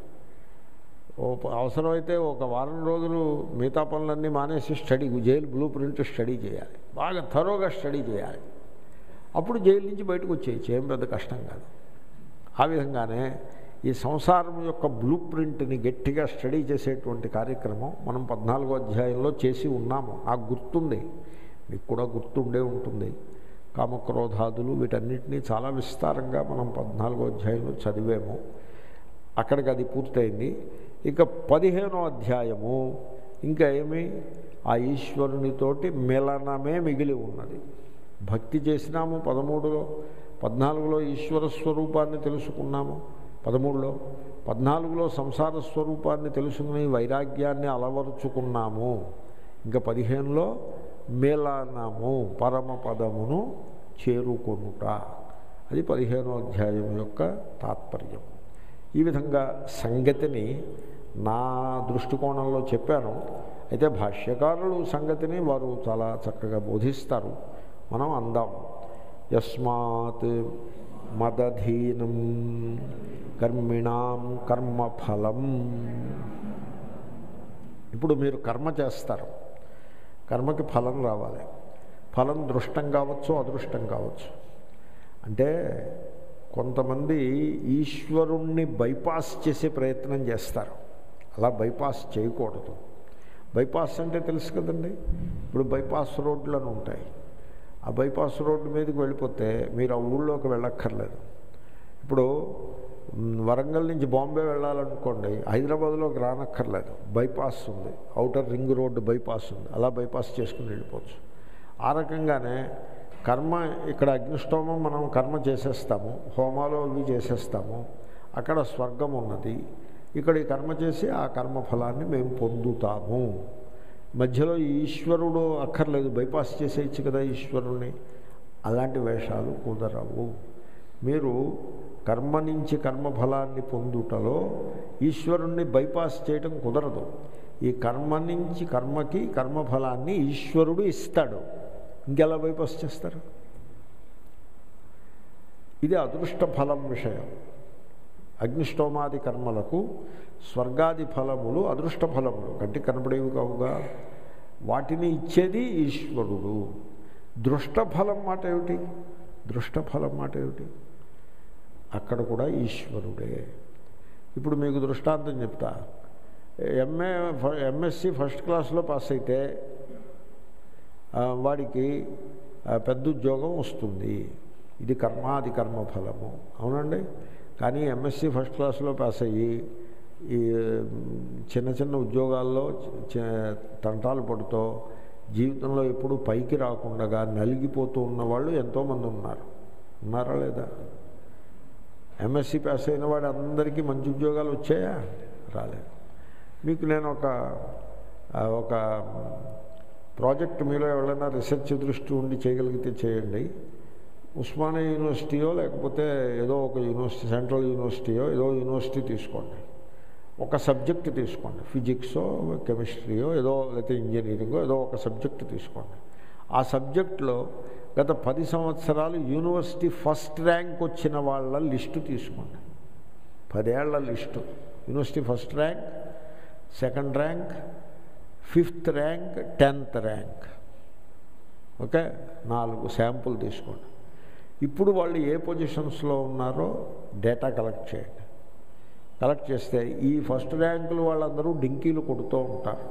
అవసరమైతే ఒక వారం రోజులు మిగతా పనులన్నీ మానేసి జైలు బ్లూ ప్రింట్ స్టడీ చేయాలి, బాగా థరోగా స్టడీ చేయాలి. అప్పుడు జైలు నుంచి బయటకు వచ్చేయచ్చు, ఏం పెద్ద కష్టం కాదు. ఆ విధంగానే ఈ సంసారం యొక్క బ్లూ ప్రింట్ని గట్టిగా స్టడీ చేసేటువంటి కార్యక్రమం మనం 14వ అధ్యాయంలో చేసి ఉన్నాము. నాకు గుర్తుంది, మీకు కూడా గుర్తుండే ఉంటుంది. కామక్రోధాదులు వీటన్నిటినీ చాలా విస్తారంగా మనం 14వ అధ్యాయంలో చదివాము. అక్కడికి అది పూర్తయింది. ఇక 15వ అధ్యాయము ఇంకా ఏమి, ఆ ఈశ్వరునితోటి మిలనమే మిగిలి ఉన్నది. భక్తి చేసినాము 13లో, 14లో ఈశ్వర స్వరూపాన్ని తెలుసుకున్నాము, 13లో, 14లో సంసార స్వరూపాన్ని తెలుసుకుని వైరాగ్యాన్ని అలవరుచుకున్నాము. ఇంకా 15లో మిలనము, పరమపదమును చేరుకొనుట, అది 15వ అధ్యాయం యొక్క తాత్పర్యం. ఈ విధంగా సంగతిని నా దృష్టికోణంలో చెప్పాను. అయితే భాష్యకారులు సంగతిని వారు చాలా చక్కగా బోధిస్తారు. మనం అందాం. యస్మాత్ మదధీనం కర్మిణాం కర్మఫలం. ఇప్పుడు మీరు కర్మ చేస్తారు, కర్మకి ఫలం రావాలి. ఫలం దృష్టం కావచ్చు, అదృష్టం కావచ్చు. అంటే కొంతమంది ఈశ్వరుణ్ణి బైపాస్ చేసే ప్రయత్నం చేస్తారు. అలా బైపాస్ చేయకూడదు. బైపాస్ అంటే తెలుసు కదండి. ఇప్పుడు బైపాస్ రోడ్లు అని ఉంటాయి. ఆ బైపాస్ రోడ్డు మీదకి వెళ్ళిపోతే మీరు ఆ ఊళ్ళోకి వెళ్ళక్కర్లేదు. ఇప్పుడు వరంగల్ నుంచి బాంబే వెళ్ళాలనుకోండి, హైదరాబాద్లోకి రానక్కర్లేదు. బైపాస్ ఉంది, ఔటర్ రింగ్ రోడ్డు బైపాస్ ఉంది. అలా బైపాస్ చేసుకుని వెళ్ళిపోవచ్చు. ఆ రకంగానే కర్మ, ఇక్కడ అగ్నిష్టోమం మనం కర్మ చేసేస్తాము, హోమాలు అవి చేసేస్తాము, అక్కడ స్వర్గం ఉన్నది. ఇక్కడ ఈ కర్మ చేసి ఆ కర్మఫలాన్ని మేము పొందుతాము. మధ్యలో ఈశ్వరుడు అక్కర్లేదు, బైపాస్ చేసేయచ్చు కదా ఈశ్వరుణ్ణి. అలాంటి వేషాలు కుదరవు. మీరు కర్మ నుంచి కర్మఫలాన్ని పొందుటలో ఈశ్వరుణ్ణి బైపాస్ చేయటం కుదరదు. ఈ కర్మ నుంచి కర్మకి కర్మఫలాన్ని ఈశ్వరుడు ఇస్తాడు. ఇంకెలా బైపాస్ చేస్తారు? ఇది అదృష్ట ఫలం విషయం. అగ్నిష్టోమాది కర్మలకు స్వర్గాది ఫలములు అదృష్ట ఫలములు, కంటికి కనబడేవి కావుగా. వాటిని ఇచ్చేది ఈశ్వరుడు. దృష్టఫలం మాట ఏమిటి? దృష్టఫలం మాట ఏమిటి? అక్కడ కూడా ఈశ్వరుడే. ఇప్పుడు మీకు దృష్టాంతం చెప్తా. ఎంఎస్సి ఫస్ట్ క్లాస్లో పాస్ అయితే వాడికి పెద్ద ఉద్యోగం వస్తుంది. ఇది కర్మాది కర్మఫలము, అవునండి. కానీ ఎంఎస్సి ఫస్ట్ క్లాస్లో పాస్ అయ్యి ఈ చిన్న చిన్న ఉద్యోగాల్లో తంటాలు పడుతూ జీవితంలో ఎప్పుడూ పైకి రాకుండా నలిగిపోతూ ఉన్నవాళ్ళు ఎంతోమంది ఉన్నారా లేదా? ఎంఎస్సి పాస్ అయిన వాడు అందరికీ మంచి ఉద్యోగాలు వచ్చాయా? రాలేదు. మీకు నేను ఒక ప్రాజెక్ట్ మీలో ఎవరైనా రీసెర్చ్ దృష్టి ఉండి చేయగలిగితే చేయండి. ఉస్మానియా యూనివర్సిటీయో లేకపోతే ఏదో ఒక యూనివర్సిటీ, సెంట్రల్ యూనివర్సిటీయో ఏదో యూనివర్సిటీ తీసుకోండి. ఒక సబ్జెక్ట్ తీసుకోండి, ఫిజిక్సో కెమిస్ట్రీయో ఏదో, లేకపోతే ఇంజనీరింగో ఏదో ఒక సబ్జెక్టు తీసుకోండి. ఆ సబ్జెక్టులో గత 10 సంవత్సరాలు యూనివర్సిటీ ఫస్ట్ ర్యాంక్ వచ్చిన వాళ్ళ లిస్టు తీసుకోండి. 10 ఏళ్ల list. University first rank, second rank, 5th rank, 10th rank. Okay, 4 sample తీసుకోండి. ఇప్పుడు వాళ్ళు ఏ పొజిషన్స్లో ఉన్నారో డేటా కలెక్ట్ చేయండి. కలెక్ట్ చేస్తే ఈ ఫస్ట్ ర్యాంకులు వాళ్ళందరూ డింకీలు కొడుతూ ఉంటారు.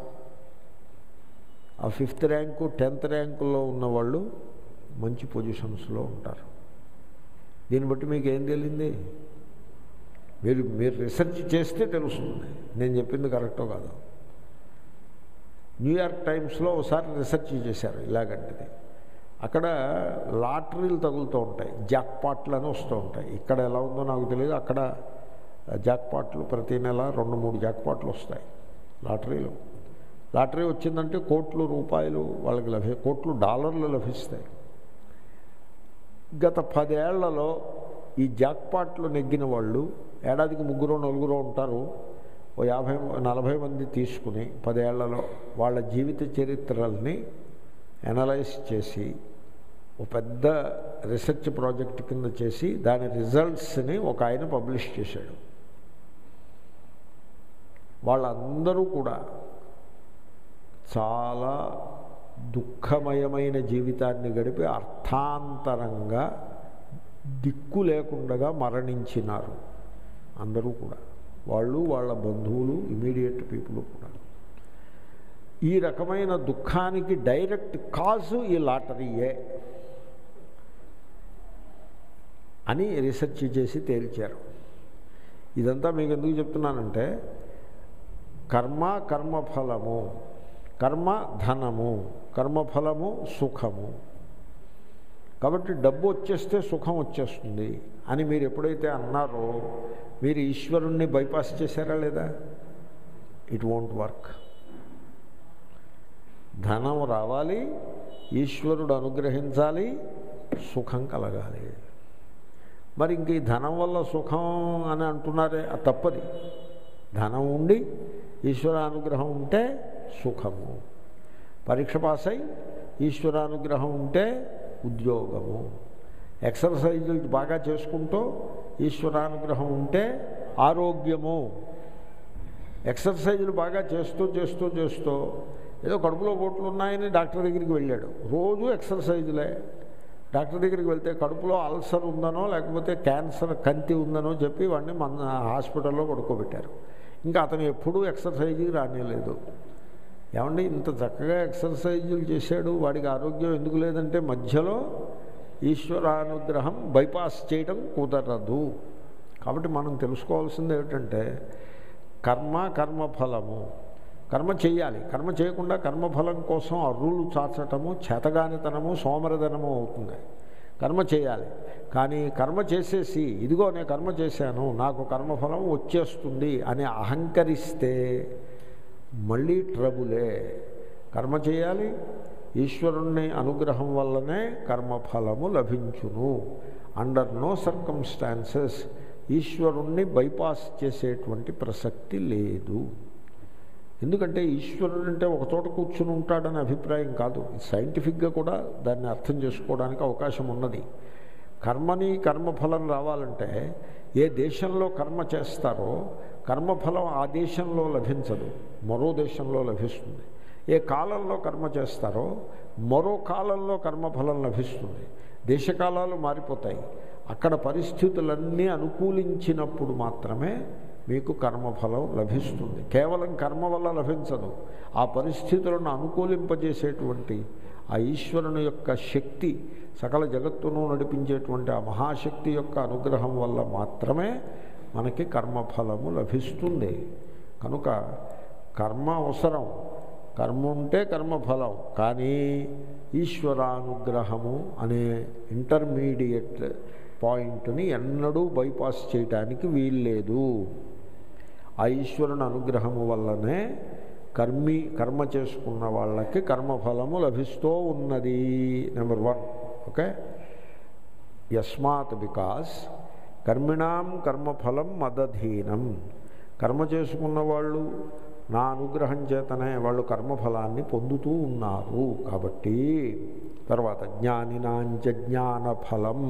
ఆ 5th ర్యాంకు 10th ర్యాంకుల్లో ఉన్నవాళ్ళు మంచి పొజిషన్స్లో ఉంటారు. దీన్ని బట్టి మీకు ఏం తెలియంది? మీరు రీసెర్చ్ చేస్తే తెలుస్తుంది నేను చెప్పింది కరెక్టో కాదు. న్యూయార్క్ టైమ్స్లో ఒకసారి రీసెర్చ్ చేశారు ఇలాగంటిది. అక్కడ లాటరీలు తగులుతూ ఉంటాయి, జాక్పాట్లు అని వస్తూ ఉంటాయి. ఇక్కడ ఎలా ఉందో నాకు తెలియదు, అక్కడ జాక్పాట్లు ప్రతి నెల 2-3 జాక్పాట్లు వస్తాయి లాటరీలు. లాటరీ వచ్చిందంటే కోట్లు రూపాయలు వాళ్ళకి కోట్లు డాలర్లు లభిస్తాయి. గత 10 ఏళ్లలో ఈ జాక్పాట్లు నెగ్గిన వాళ్ళు ఏడాదికి 3-4 ఉంటారు. ఓ 50-40 మంది తీసుకుని 10 ఏళ్లలో వాళ్ళ జీవిత చరిత్రల్ని అనలైజ్ చేసి ఒక పెద్ద రీసెర్చ్ ప్రాజెక్ట్ కింద చేసి దాని రిజల్ట్స్ని ఒక ఆయన పబ్లిష్ చేశాడు. వాళ్ళందరూ కూడా చాలా దుఃఖమయమైన జీవితాన్ని గడిపి అర్థాంతరంగా దిక్కు లేకుండా మరణించినారు. అందరూ కూడా, వాళ్ళు, వాళ్ళ బంధువులు, ఇమీడియట్ పీపుల్ కూడా. ఈ రకమైన దుఃఖానికి డైరెక్ట్ కాజు ఈ లాటరీయే అని రీసెర్చ్ చేసి తేల్చారు. ఇదంతా మీకు ఎందుకు చెప్తున్నానంటే, కర్మ కర్మఫలము, కర్మ ధనము, కర్మఫలము సుఖము. కాబట్టి డబ్బు వచ్చేస్తే సుఖం వచ్చేస్తుంది అని మీరు ఎప్పుడైతే అన్నారో మీరు ఈశ్వరుణ్ణి బైపాస్ చేశారా లేదా? It won't work. ధనం రావాలి, ఈశ్వరుడు అనుగ్రహించాలి, సుఖం కలగాలి. మరి ఇంక ఈ ధనం వల్ల సుఖం అని అంటున్నారే, అది తప్పది. ధనం ఉండి ఈశ్వరానుగ్రహం ఉంటే సుఖము. పరీక్ష పాస్ అయి ఈశ్వరానుగ్రహం ఉంటే ఉద్యోగము. ఎక్సర్సైజులు బాగా చేసుకుంటూ ఈశ్వరానుగ్రహం ఉంటే ఆరోగ్యము. ఎక్సర్సైజులు బాగా చేస్తూ ఏదో కడుపులో పోట్లు ఉన్నాయని డాక్టర్ దగ్గరికి వెళ్ళాడు. రోజు ఎక్సర్సైజులే, డాక్టర్ దగ్గరికి వెళ్తే కడుపులో అల్సర్ ఉందనో లేకపోతే క్యాన్సర్ కంతి ఉందనో చెప్పి వాడిని మన హాస్పిటల్లో పడుకోబెట్టారు. ఇంకా అతను ఎప్పుడూ ఎక్సర్సైజ్కి రానిలేదు. ఏమండి ఇంత చక్కగా ఎక్సర్సైజులు చేశాడు, వాడికి ఆరోగ్యం ఎందుకు లేదంటే మధ్యలో ఈశ్వరానుగ్రహం బైపాస్ చేయడం కుదరదు. కాబట్టి మనం తెలుసుకోవాల్సింది ఏమిటంటే కర్మఫలము. కర్మ చేయాలి. కర్మ చేయకుండా కర్మఫలం కోసం అర్రులు చాచటము చేతగానితనము సోమరధనము అవుతుంది. కర్మ చేయాలి, కానీ కర్మ చేసేసి ఇదిగో నేను కర్మ చేశాను నాకు కర్మఫలం వచ్చేస్తుంది అని అహంకరిస్తే మళ్ళీ ట్రబులే. కర్మ చేయాలి, ఈశ్వరుణ్ణి అనుగ్రహం వల్లనే కర్మఫలము లభించును. అండర్ నో సర్కమ్స్టాన్సెస్ ఈశ్వరుణ్ణి బైపాస్ చేసేటువంటి ప్రసక్తి లేదు. ఎందుకంటే ఈశ్వరుడు అంటే ఒక చోట కూర్చుని ఉంటాడనే అభిప్రాయం కాదు. సైంటిఫిక్గా కూడా దాన్ని అర్థం చేసుకోవడానికి అవకాశం ఉన్నది. కర్మఫలం రావాలంటే ఏ దేశంలో కర్మ చేస్తారో కర్మఫలం ఆ దేశంలో లభించదు, మరో దేశంలో లభిస్తుంది. ఏ కాలంలో కర్మ చేస్తారో మరో కాలంలో కర్మఫలం లభిస్తుంది. దేశకాలాలు మారిపోతాయి. అక్కడ పరిస్థితులన్నీ అనుకూలించినప్పుడు మాత్రమే మీకు కర్మఫలం లభిస్తుంది. కేవలం కర్మ వల్ల లభించదు. ఆ పరిస్థితులను అనుకూలింపజేసేటువంటి ఆ ఈశ్వరుని యొక్క శక్తి, సకల జగత్తును నడిపించేటువంటి ఆ మహాశక్తి యొక్క అనుగ్రహం వల్ల మాత్రమే మనకి కర్మఫలము లభిస్తుంది. కనుక కర్మ అవసరం, కర్మ ఉంటే కర్మఫలం. కానీ ఈశ్వరానుగ్రహము అనే ఇంటర్మీడియట్ పాయింట్ని ఎన్నడూ బైపాస్ చేయడానికి వీల్లేదు. ఆ ఈశ్వరుని అనుగ్రహము వల్లనే కర్మ చేసుకున్న వాళ్ళకి కర్మఫలము లభిస్తూ ఉన్నది. నెంబర్ 1. ఓకే, యస్మాత్ బికాస్ కర్మిణాం కర్మఫలం మదధీనం. కర్మ చేసుకున్న వాళ్ళు నా అనుగ్రహం చేతనే వాళ్ళు కర్మఫలాన్ని పొందుతూ ఉన్నారు. కాబట్టి తర్వాత జ్ఞానినాంచ జ్ఞానఫలం.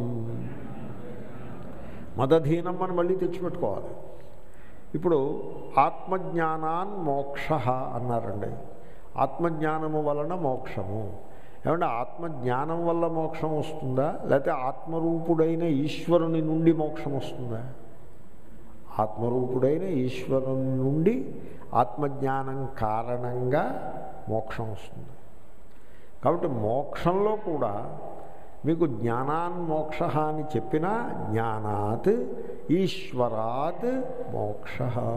మదధీనం అని మళ్ళీ తెచ్చిపెట్టుకోవాలి. ఇప్పుడు ఆత్మజ్ఞానాన్ మోక్ష అన్నారండి. ఆత్మజ్ఞానము వలన మోక్షము. ఏమంటే ఆత్మజ్ఞానం వల్ల మోక్షం వస్తుందా, లేకపోతే ఆత్మరూపుడైన ఈశ్వరుని నుండి మోక్షం వస్తుందా? ఆత్మరూపుడైన ఈశ్వరుని నుండి ఆత్మజ్ఞానం కారణంగా మోక్షం వస్తుంది. కాబట్టి మోక్షంలో కూడా మీకు జ్ఞానాన్ మోక్ష అని చెప్పినా జ్ఞానాత్ ఈశ్వరాత్ మోక్ష.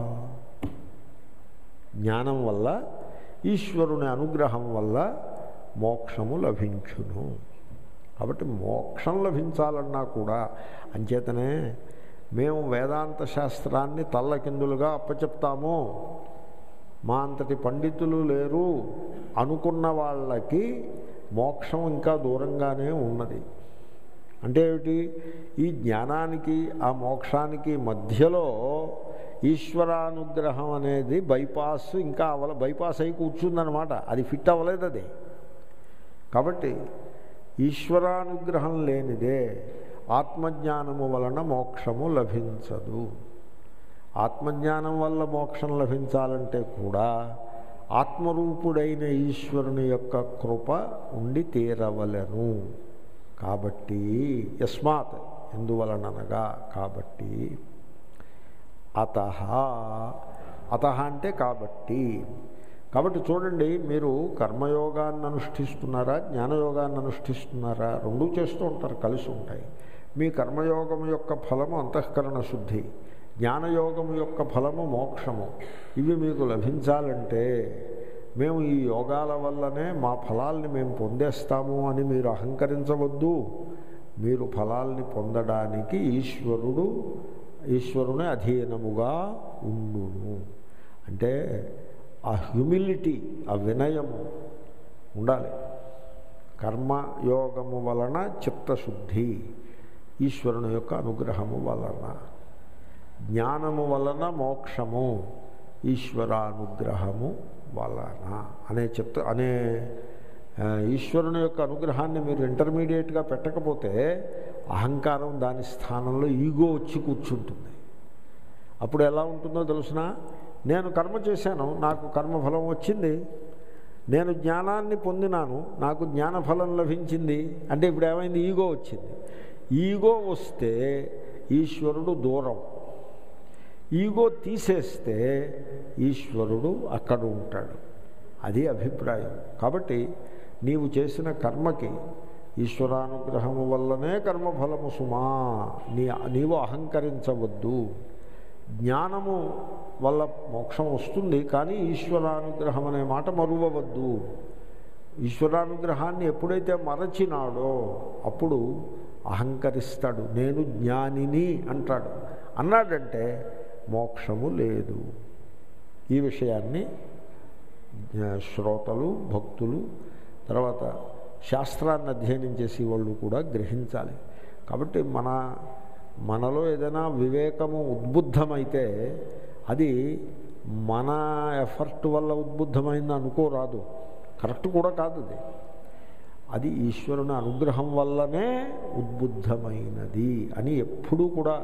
జ్ఞానం వల్ల ఈశ్వరుని అనుగ్రహం వల్ల మోక్షము లభించును. కాబట్టి మోక్షం లభించాలన్నా కూడా అంచేతనే మేము వేదాంత శాస్త్రాన్ని తల్లకిందులుగా అప్పచెప్తాము, మా అంతటి పండితులు లేరు అనుకున్న వాళ్ళకి మోక్షం ఇంకా దూరంగానే ఉన్నది. అంటే ఏమిటి? ఈ జ్ఞానానికి ఆ మోక్షానికి మధ్యలో ఈశ్వరానుగ్రహం అనేది బైపాస్ ఇంకా బైపాస్ అయి కూర్చుందనమాట. అది ఫిట్ అవ్వలేదు అది. కాబట్టి ఈశ్వరానుగ్రహం లేనిదే ఆత్మజ్ఞానము వలన మోక్షము లభించదు. ఆత్మజ్ఞానం వల్ల మోక్షం లభించాలంటే కూడా ఆత్మరూపుడైన ఈశ్వరుని యొక్క కృప ఉండి తీరవలెను. కాబట్టి యస్మాత్ ఎందువలననగా కాబట్టి అతః అంటే కాబట్టి చూడండి, మీరు కర్మయోగాన్ని అనుష్ఠిస్తున్నారా జ్ఞానయోగాన్ని అనుష్ఠిస్తున్నారా? రెండూ చేస్తూ ఉంటారు, కలిసి ఉంటాయి. మీ కర్మయోగం యొక్క ఫలము అంతఃకరణ శుద్ధి, జ్ఞానయోగం యొక్క ఫలము మోక్షము. ఇవి మీకు లభించాలంటే మేము ఈ యోగాల వల్లనే మా ఫలాల్ని మేము పొందేస్తాము అని మీరు అహంకరించవద్దు. మీరు ఫలాల్ని పొందడానికి ఈశ్వరుని అధీనముగా ఉండును. అంటే ఆ హ్యూమిలిటీ, ఆ వినయము ఉండాలి. కర్మయోగము వలన చిత్తశుద్ధి, ఈశ్వరుని యొక్క అనుగ్రహము వలన. జ్ఞానము వలన మోక్షము, ఈశ్వరానుగ్రహము వలన అనే ఈశ్వరుని యొక్క అనుగ్రహాన్ని మీరు ఇంటర్మీడియట్గా పెట్టకపోతే అహంకారం దాని స్థానంలో ఈగో వచ్చి కూర్చుంటుంది. అప్పుడు ఎలా ఉంటుందో తెలుసునా? నేను కర్మ చేశాను, నాకు కర్మఫలం వచ్చింది, నేను జ్ఞానాన్ని పొందినాను, నాకు జ్ఞానఫలం లభించింది అంటే ఇప్పుడు ఏమైంది? ఈగో వచ్చింది. ఈగో వస్తే ఈశ్వరుడు దూరం, ఈగో తీసేస్తే ఈశ్వరుడు అక్కడ ఉంటాడు. అది అభిప్రాయం. కాబట్టి నీవు చేసిన కర్మకి ఈశ్వరానుగ్రహము వల్లనే కర్మఫలము సుమా. నీవు అహంకరించవద్దు. జ్ఞానము వల్ల మోక్షం వస్తుంది, కానీ ఈశ్వరానుగ్రహం అనే మాట మరువవద్దు. ఈశ్వరానుగ్రహాన్ని ఎప్పుడైతే మరచినాడో అప్పుడు అహంకరిస్తాడు. నేను జ్ఞానిని అంటాడు. అన్నాడంటే మోక్షము లేదు. ఈ విషయాన్ని శ్రోతలు, భక్తులు, తర్వాత శాస్త్రాన్ని అధ్యయనం చేసే వాళ్ళు కూడా గ్రహించాలి. కాబట్టి మనలో ఏదైనా వివేకము ఉద్బుద్ధమైతే అది మన ఎఫర్ట్ వల్ల ఉద్బుద్ధమైంది అనుకోరాదు. కరెక్ట్ కూడా కాదు అది. అది ఈశ్వరుని అనుగ్రహం వల్లనే ఉద్బుద్ధమైనది అని ఎప్పుడూ కూడా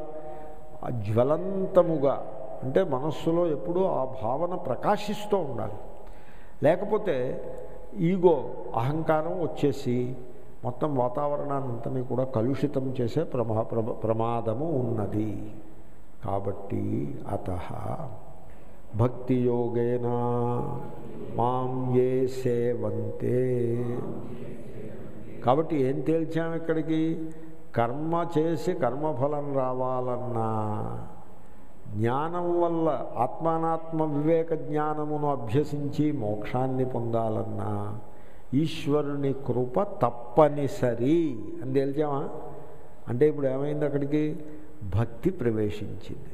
జ్వలంతముగా, అంటే మనస్సులో ఎప్పుడూ ఆ భావన ప్రకాశిస్తూ ఉండాలి. లేకపోతే ఈగో, అహంకారం వచ్చేసి మొత్తం వాతావరణాన్నంతని కూడా కలుషితం చేసే ప్రమాదము ఉన్నది. కాబట్టి అతః భక్తియోగేన మాం ఏ సేవంతే. కాబట్టి ఏం తేల్చాము ఇక్కడికి? కర్మ చేసి కర్మఫలం రావాలన్నా, జ్ఞానం వల్ల ఆత్మానాత్మ వివేక జ్ఞానమును అభ్యసించి మోక్షాన్ని పొందాలన్నా ఈశ్వరుని కృప తప్పనిసరి అని తేల్చామా? అంటే ఇప్పుడు ఏమైంది? అక్కడికి భక్తి ప్రవేశించింది.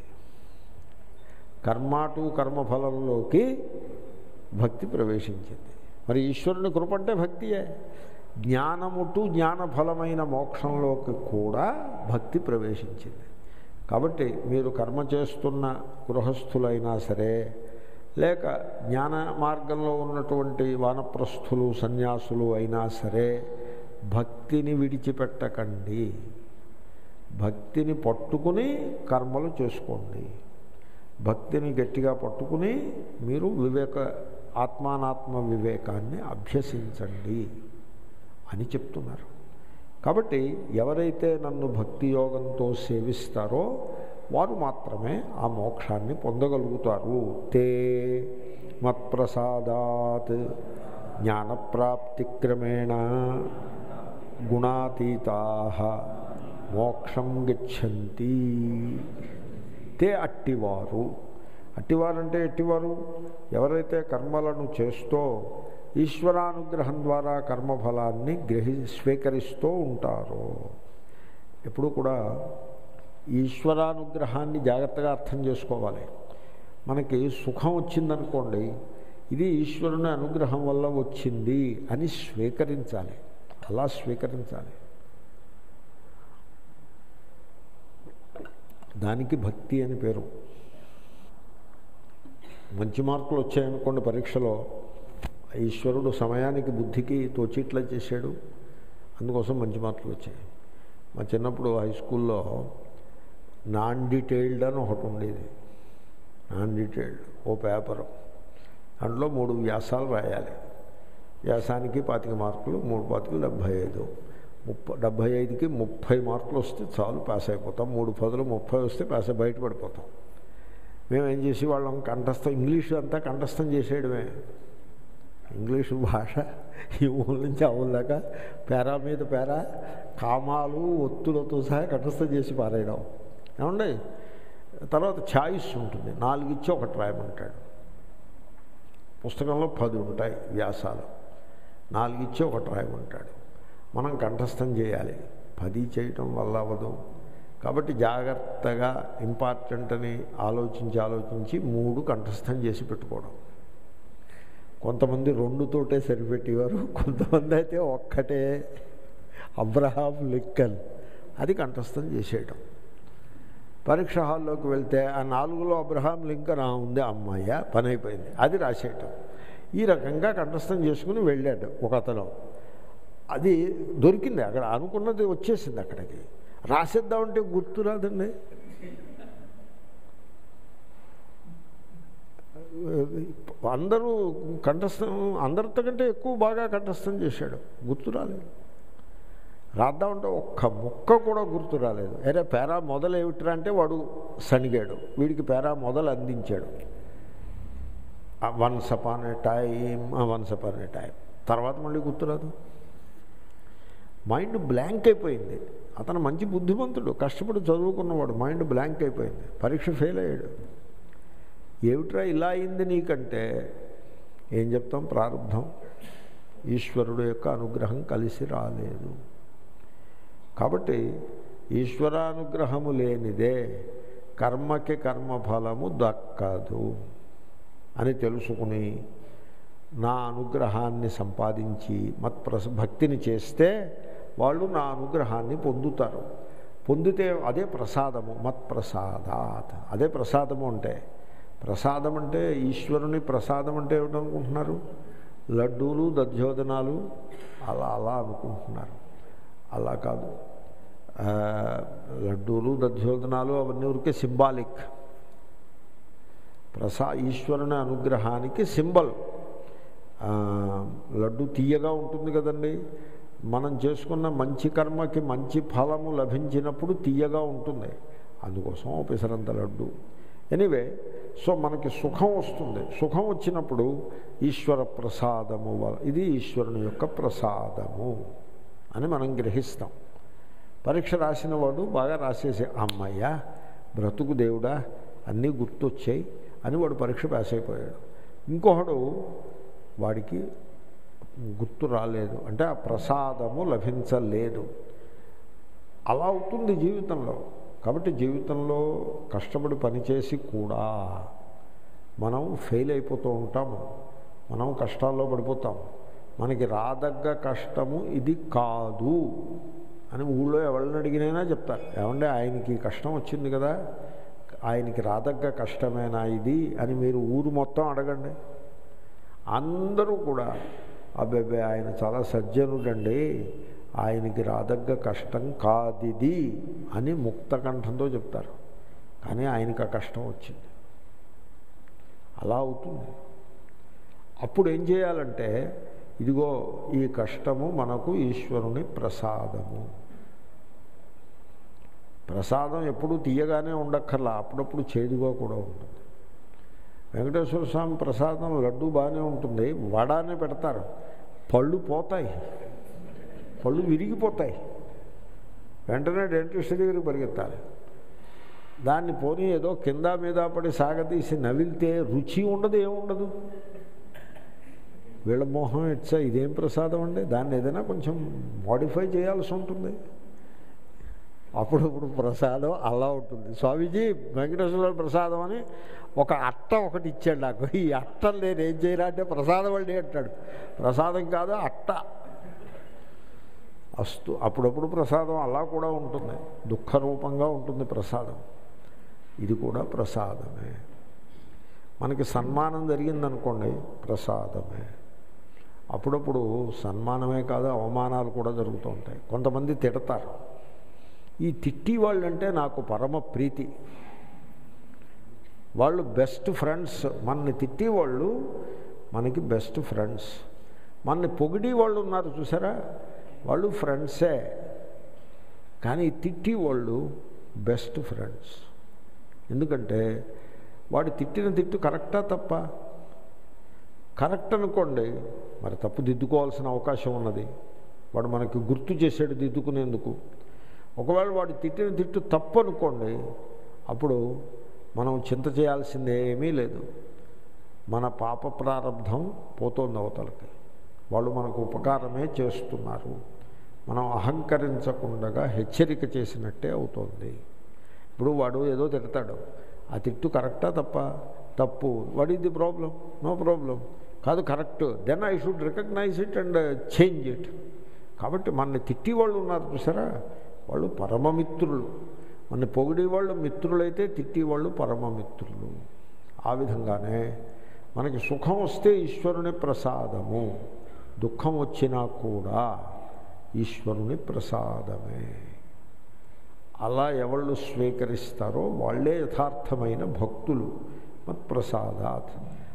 కర్మాటు కర్మఫలంలోకి భక్తి ప్రవేశించింది. మరి ఈశ్వరుని కృప అంటే భక్తియే. జ్ఞానముటు జ్ఞానఫలమైన మోక్షంలోకి కూడా భక్తి ప్రవేశించింది. కాబట్టి మీరు కర్మ చేస్తున్న గృహస్థులైనా సరే, లేక జ్ఞాన మార్గంలో ఉన్నటువంటి వానప్రస్థులు, సన్యాసులు అయినా సరే, భక్తిని విడిచిపెట్టకండి. భక్తిని పట్టుకుని కర్మలు చేసుకోండి. భక్తిని గట్టిగా పట్టుకుని మీరు ఆత్మానాత్మ వివేకాన్ని అభ్యసించండి అని చెప్తున్నారు. కాబట్టి ఎవరైతే నన్ను భక్తి యోగంతో సేవిస్తారో వారు మాత్రమే ఆ మోక్షాన్ని పొందగలుగుతారు. తే మత్ప్రసాదాత్ జ్ఞానప్రాప్తి క్రమేణ గుణాతీతాః మోక్షం గచ్చంతి. తే అట్టివారు. అట్టివారంటే ఎట్టివారు? ఎవరైతే కర్మలను చేస్తూ ఈశ్వరానుగ్రహం ద్వారా కర్మఫలాన్ని స్వీకరిస్తూ ఉంటారో. ఎప్పుడు కూడా ఈశ్వరానుగ్రహాన్ని జాగ్రత్తగా అర్థం చేసుకోవాలి. మనకి సుఖం వచ్చిందనుకోండి, ఇది ఈశ్వరుని అనుగ్రహం వల్ల వచ్చింది అని స్వీకరించాలి. అలా స్వీకరించాలి. దానికి భక్తి అని పేరు. మంచి మార్కులు వచ్చాయనుకోండి పరీక్షలో, ఈశ్వరుడు సమయానికి బుద్ధికి తోచిట్లా చేశాడు, అందుకోసం మంచి మార్కులు వచ్చాయి. మా చిన్నప్పుడు హై స్కూల్లో నాన్ డీటెయిల్డ్ అని ఒకటి ఉండేది. నాన్ డీటెయిల్డ్ ఓ పేపరు, దాంట్లో 3 వ్యాసాలు రాయాలి. వ్యాసానికి 25 మార్కులు, 3 పాతికలు 75. 75కి 30 మార్కులు వస్తే చాలు, పాస్ అయిపోతాం. 3 పదులు 30 వస్తే పాస్ బయటపడిపోతాం. మేము ఏం చేసి వాళ్ళం కంఠస్థం, ఇంగ్లీషు అంతా కంఠస్థం చేసేయడమే. ఇంగ్లీషు భాష ఈ ఊళ్ళ నుంచి ఆ ఊళ్ళ దాకా పేరా మీద పేరా, కామాలు ఒత్తులతో సహా కంఠస్థం చేసి పారేయడం. ఏమండి, తర్వాత ఛాయిస్ ఉంటుంది. 4 ఇచ్చి 1 రాయమంటాడు. పుస్తకంలో 10 ఉంటాయి వ్యాసాలు, 4 ఇచ్చి 1 రాయమంటాడు. మనం కంఠస్థం చేయాలి. 10 చేయటం వల్ల అవ్వదు. కాబట్టి జాగ్రత్తగా ఇంపార్టెంట్ అని ఆలోచించి 3 కంఠస్థం చేసి పెట్టుకోవడం. కొంతమంది 2తోటే సరిపెట్టేవారు, కొంతమంది అయితే 1 అబ్రహాం లింకన్ అది కంఠస్థం చేసేయటం. పరీక్ష హాల్లోకి వెళ్తే ఆ 4లో అబ్రహాం లింకన్ ఉంది, అమ్మాయ్య పని అయిపోయింది, అది రాసేయటం. ఈ రకంగా కంఠస్థం చేసుకుని వెళ్ళాడు ఒక అతను. అది దొరికింది, అక్కడ అనుకున్నది వచ్చేసింది. అక్కడికి రాసేద్దామంటే గుర్తు రాదండి. అందరూ కంఠస్థం, అందరితో కంటే ఎక్కువ బాగా కంఠస్థం చేశాడు, గుర్తు రాలేదు. రాద్దామంటే ఒక్క ముక్క కూడా గుర్తు రాలేదు. అరే పేరా మొదలు ఏమిట్రా అంటే వాడు సణిగాడు, వీడికి పేరా మొదలు అందించాడు. వన్స్ అపాన్ ఏ టైం, తర్వాత మళ్ళీ గుర్తురాదు. మైండ్ బ్లాంక్ అయిపోయింది. అతను మంచి బుద్ధిమంతుడు, కష్టపడి చదువుకున్నవాడు, మైండ్ బ్లాంక్ అయిపోయింది. పరీక్ష ఫెయిల్ అయ్యాడు. ఏమిట్రా ఇలా అయింది నీకంటే ఏం చెప్తాం, ప్రారంభం, ఈశ్వరుడు యొక్క అనుగ్రహం కలిసి రాలేదు. కాబట్టి ఈశ్వరానుగ్రహము లేనిదే కర్మకి కర్మఫలము దక్కదు అని తెలుసుకుని నా అనుగ్రహాన్ని సంపాదించి భక్తిని చేస్తే వాళ్ళు నా అనుగ్రహాన్ని పొందుతారు. పొందితే అదే ప్రసాదము, మత్ప్రసాదాత్. అదే ప్రసాదము అంటే. ప్రసాదం అంటే ఈశ్వరుని ప్రసాదం అంటే ఏమిటనుకుంటున్నారు? లడ్డూలు దధ్యోదనాలు అలా అలా అనుకుంటున్నారు. అలా కాదు. లడ్డూలు దధ్యోదనాలు అవన్నీ ఊరికే సింబాలిక్. ఈశ్వరుని అనుగ్రహానికి సింబల్. లడ్డు తీయగా ఉంటుంది కదండి, మనం చేసుకున్న మంచి కర్మకి మంచి ఫలము లభించినప్పుడు తీయగా ఉంటుంది, అందుకోసం పిసరంత లడ్డు. ఎనీవే, సో మనకి సుఖం వస్తుంది. సుఖం వచ్చినప్పుడు ఈశ్వర ప్రసాదము, ఇది ఈశ్వరుని యొక్క ప్రసాదము అని మనం గ్రహిస్తాం. పరీక్ష రాసిన వాడు బాగా రాసేసి అమ్మయ్య బ్రతుకు దేవుడా అన్నీ గుర్తొచ్చాయి అని వాడు పరీక్ష పాస్ అయిపోయాడు. ఇంకొకడు వాడికి గుర్తు రాలేదు, అంటే ఆ ప్రసాదము లభించలేదు. అలా అవుతుంది జీవితంలో. కాబట్టి జీవితంలో కష్టపడి పనిచేసి కూడా మనం ఫెయిల్ అయిపోతూ ఉంటాము, మనం కష్టాల్లో పడిపోతాం. మనకి రాదగ్గ కష్టము ఇది కాదు అని ఊళ్ళో ఎవరిని అడిగినైనా చెప్తారు. ఏమంటే ఆయనకి కష్టం వచ్చింది కదా, ఆయనకి రాదగ్గ కష్టమేనా ఇది అని మీరు ఊరు మొత్తం అడగండి. అందరూ కూడా అబ్బాయి ఆయన చాలా సజ్జనుడండి, ఆయనకి రాదగ్గ కష్టం కాదిది అని ముక్త కంఠంతో చెప్తారు. కానీ ఆయనకి ఆ కష్టం వచ్చింది. అలా అవుతుంది. అప్పుడు ఏం చేయాలంటే, ఇదిగో ఈ కష్టము మనకు ఈశ్వరుని ప్రసాదము. ప్రసాదం ఎప్పుడూ తీయగానే ఉండక్కర్లా, అప్పుడప్పుడు చేదుగా కూడా ఉంటుంది. వెంకటేశ్వర స్వామి ప్రసాదం లడ్డు బాగానే ఉంటుంది, వడానే పెడతారు, పళ్ళు పోతాయి, పళ్ళు విరిగిపోతాయి, వెంటనే డెంటిస్ట్ దగ్గరికి పరిగెత్తాలి. దాన్ని పోనీ ఏదో కింద మీద పడి సాగతీసి నవిలితే రుచి ఉండదు, ఏముండదు. వీళ్ళ మోహం ఇదేం ప్రసాదం అండి, దాన్ని ఏదైనా కొంచెం మోడిఫై చేయాల్సి ఉంటుంది. అప్పుడప్పుడు ప్రసాదం అలా ఉంటుంది. స్వామీజీ వెంకటేశ్వర ప్రసాదం అని ఒక అట్ట ఒకటి ఇచ్చాడు నాకు. ఈ అట్ట నేనేం చేయరా అంటే ప్రసాదం అండి అంటాడు. ప్రసాదం కాదు అట్ట. అస్తు అప్పుడప్పుడు ప్రసాదం అలా కూడా ఉంటుంది, దుఃఖరూపంగా ఉంటుంది ప్రసాదం. ఇది కూడా ప్రసాదమే. మనకి సన్మానం జరిగిందనుకోండి, ప్రసాదమే. అప్పుడప్పుడు సన్మానమే కాదు, అవమానాలు కూడా జరుగుతూ ఉంటాయి. కొంతమంది తిడతారు. ఈ తిట్టి వాళ్ళంటే నాకు పరమ ప్రీతి. వాళ్ళు బెస్ట్ ఫ్రెండ్స్. మనని తిట్టి వాళ్ళు మనకి బెస్ట్ ఫ్రెండ్స్. మనని పొగిడి వాళ్ళు ఉన్నారు చూసారా, వాళ్ళు ఫ్రెండ్సే. కానీ తిట్టి వాళ్ళు బెస్ట్ ఫ్రెండ్స్. ఎందుకంటే వాడు తిట్టిన తిట్టు కరెక్టా తప్ప? కరెక్ట్ అనుకోండి, మరి తప్పు దిద్దుకోవాల్సిన అవకాశం ఉన్నది. వాడు మనకి గుర్తు చేసాడు దిద్దుకునేందుకు. ఒకవేళ వాడు తిట్టిన తిట్టు తప్పు అనుకోండి, అప్పుడు మనం చింత చేయాల్సిందేమీ లేదు. మన పాప ప్రారంధం పోతోంది అవతలకి. వాళ్ళు మనకు ఉపకారమే చేస్తున్నారు. మనం అహంకరించకుండా హెచ్చరిక చేసినట్టే అవుతోంది. ఇప్పుడు వాడు ఏదో తిడతాడు, ఆ తిట్టు కరెక్టా తప్ప? తప్పు. What is the problem? No problem. కాదు, correct. Then I should recognise it and change it. కాబట్టి మనని తిట్టి వాళ్ళు ఉన్నారు చూసారా, వాళ్ళు పరమమిత్రులు. మన పొగిడి వాళ్ళు మిత్రులైతే తిట్టి వాళ్ళు పరమమిత్రులు. ఆ విధంగానే మనకి సుఖం వస్తే ఈశ్వరుని ప్రసాదము, దుఃఖం వచ్చినా కూడా ఈశ్వరుని ప్రసాదమే. అలా ఎవళ్ళు స్వీకరిస్తారో వాళ్ళే యథార్థమైన భక్తులు. మత్ప్రసాదాత్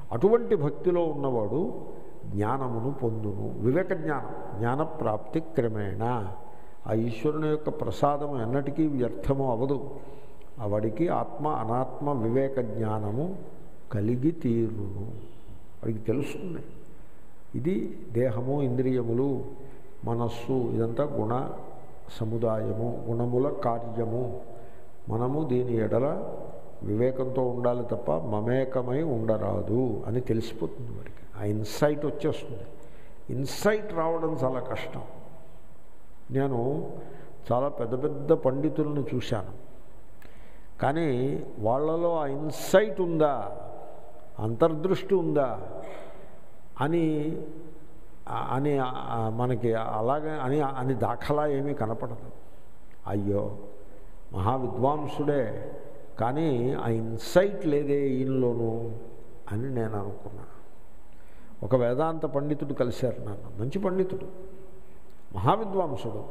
అటువంటి భక్తిలో ఉన్నవాడు జ్ఞానమును పొందును. వివేక జ్ఞానం, జ్ఞానప్రాప్తి క్రమేణ. ఆ ఈశ్వరుని యొక్క ప్రసాదము ఎన్నటికీ వ్యర్థము అవదు. వాడికి ఆత్మ అనాత్మ వివేక జ్ఞానము కలిగి తీరును. వాడికి తెలుస్తుంది ఇది దేహము, ఇంద్రియములు, మనస్సు, ఇదంతా గుణ సముదాయము, గుణముల కార్యము. మనము దీని ఎడల వివేకంతో ఉండాలి తప్ప మమేకమై ఉండరాదు అని తెలిసిపోతుంది వాడికి. ఆ ఇన్సైట్ వచ్చేస్తుంది. ఇన్సైట్ రావడం చాలా కష్టం. నేను చాలా పెద్ద పెద్ద పండితులను చూశాను, కానీ వాళ్ళలో ఆ ఇన్సైట్ ఉందా, అంతర్దృష్టి ఉందా అని అని మనకి అలాగే అని దాఖలా ఏమీ కనపడదు. అయ్యో మహావిద్వాంసుడే, కానీ ఆ ఇన్సైట్ లేదే ఈయనలోనూ అని నేను అనుకున్నా. ఒక వేదాంత పండితుడు కలిశారు నన్ను, మంచి పండితుడు, మహావిద్వాంసుడు.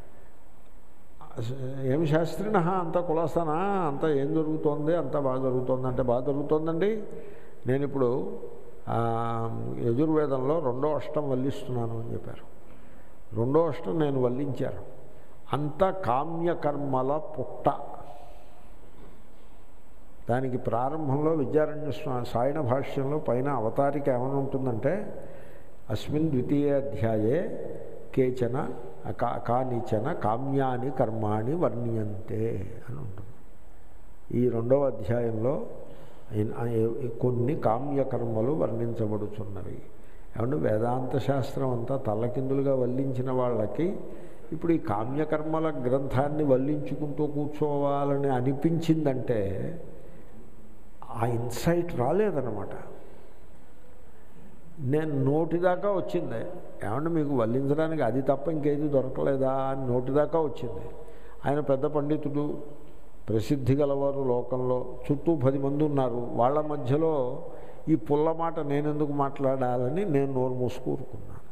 ఏమి శాస్త్రిన అంత కులాసానా, అంతా ఏం జరుగుతోంది, అంతా బాగా జరుగుతోంది అంటే, బాగా జరుగుతోందండి. నేను ఇప్పుడు యజుర్వేదంలో 2వ అష్టం వల్లిస్తున్నాను అని చెప్పారు. 2వ అష్టం నేను వల్లించాను. అంతా కామ్యకర్మల పుట్ట. దానికి ప్రారంభంలో విద్యారణ్య సాయణ భాష్యంలో పైన అవతారిక ఏమైనా ఉంటుందంటే, అస్మిన్ ద్వితీయ అధ్యాయే కేచన కానిచన కామ్యాని కర్మాణి వర్ణీయంతే అని ఉంటుంది. ఈ 2వ అధ్యాయంలో కొన్ని కామ్యకర్మలు వర్ణించబడుచున్నవి. ఏమంటే వేదాంత శాస్త్రం అంతా తల్లకిందులుగా వల్లించిన వాళ్ళకి ఇప్పుడు ఈ కామ్యకర్మల గ్రంథాన్ని వల్లించుకుంటూ కూర్చోవాలని అనిపించిందంటే ఆ ఇన్సైట్ రాలేదన్నమాట. నేను నోటిదాకా వచ్చింది, ఏమంటే మీకు వల్లించడానికి అది తప్ప ఇంకేది దొరకలేదా అని నోటిదాకా వచ్చింది. ఆయన పెద్ద పండితుడు, ప్రసిద్ధి గలవారు లోకంలో, చుట్టూ 10 మంది ఉన్నారు. వాళ్ళ మధ్యలో ఈ పుల్ల మాట నేనెందుకు మాట్లాడాలని నేను నోరు మూసుకూరుకున్నాను.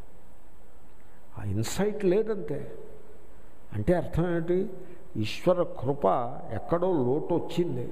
ఆ ఇన్సైట్ లేదంతే. అంటే అర్థం ఏంటి? ఈశ్వర కృప ఎక్కడో లోటు వచ్చింది.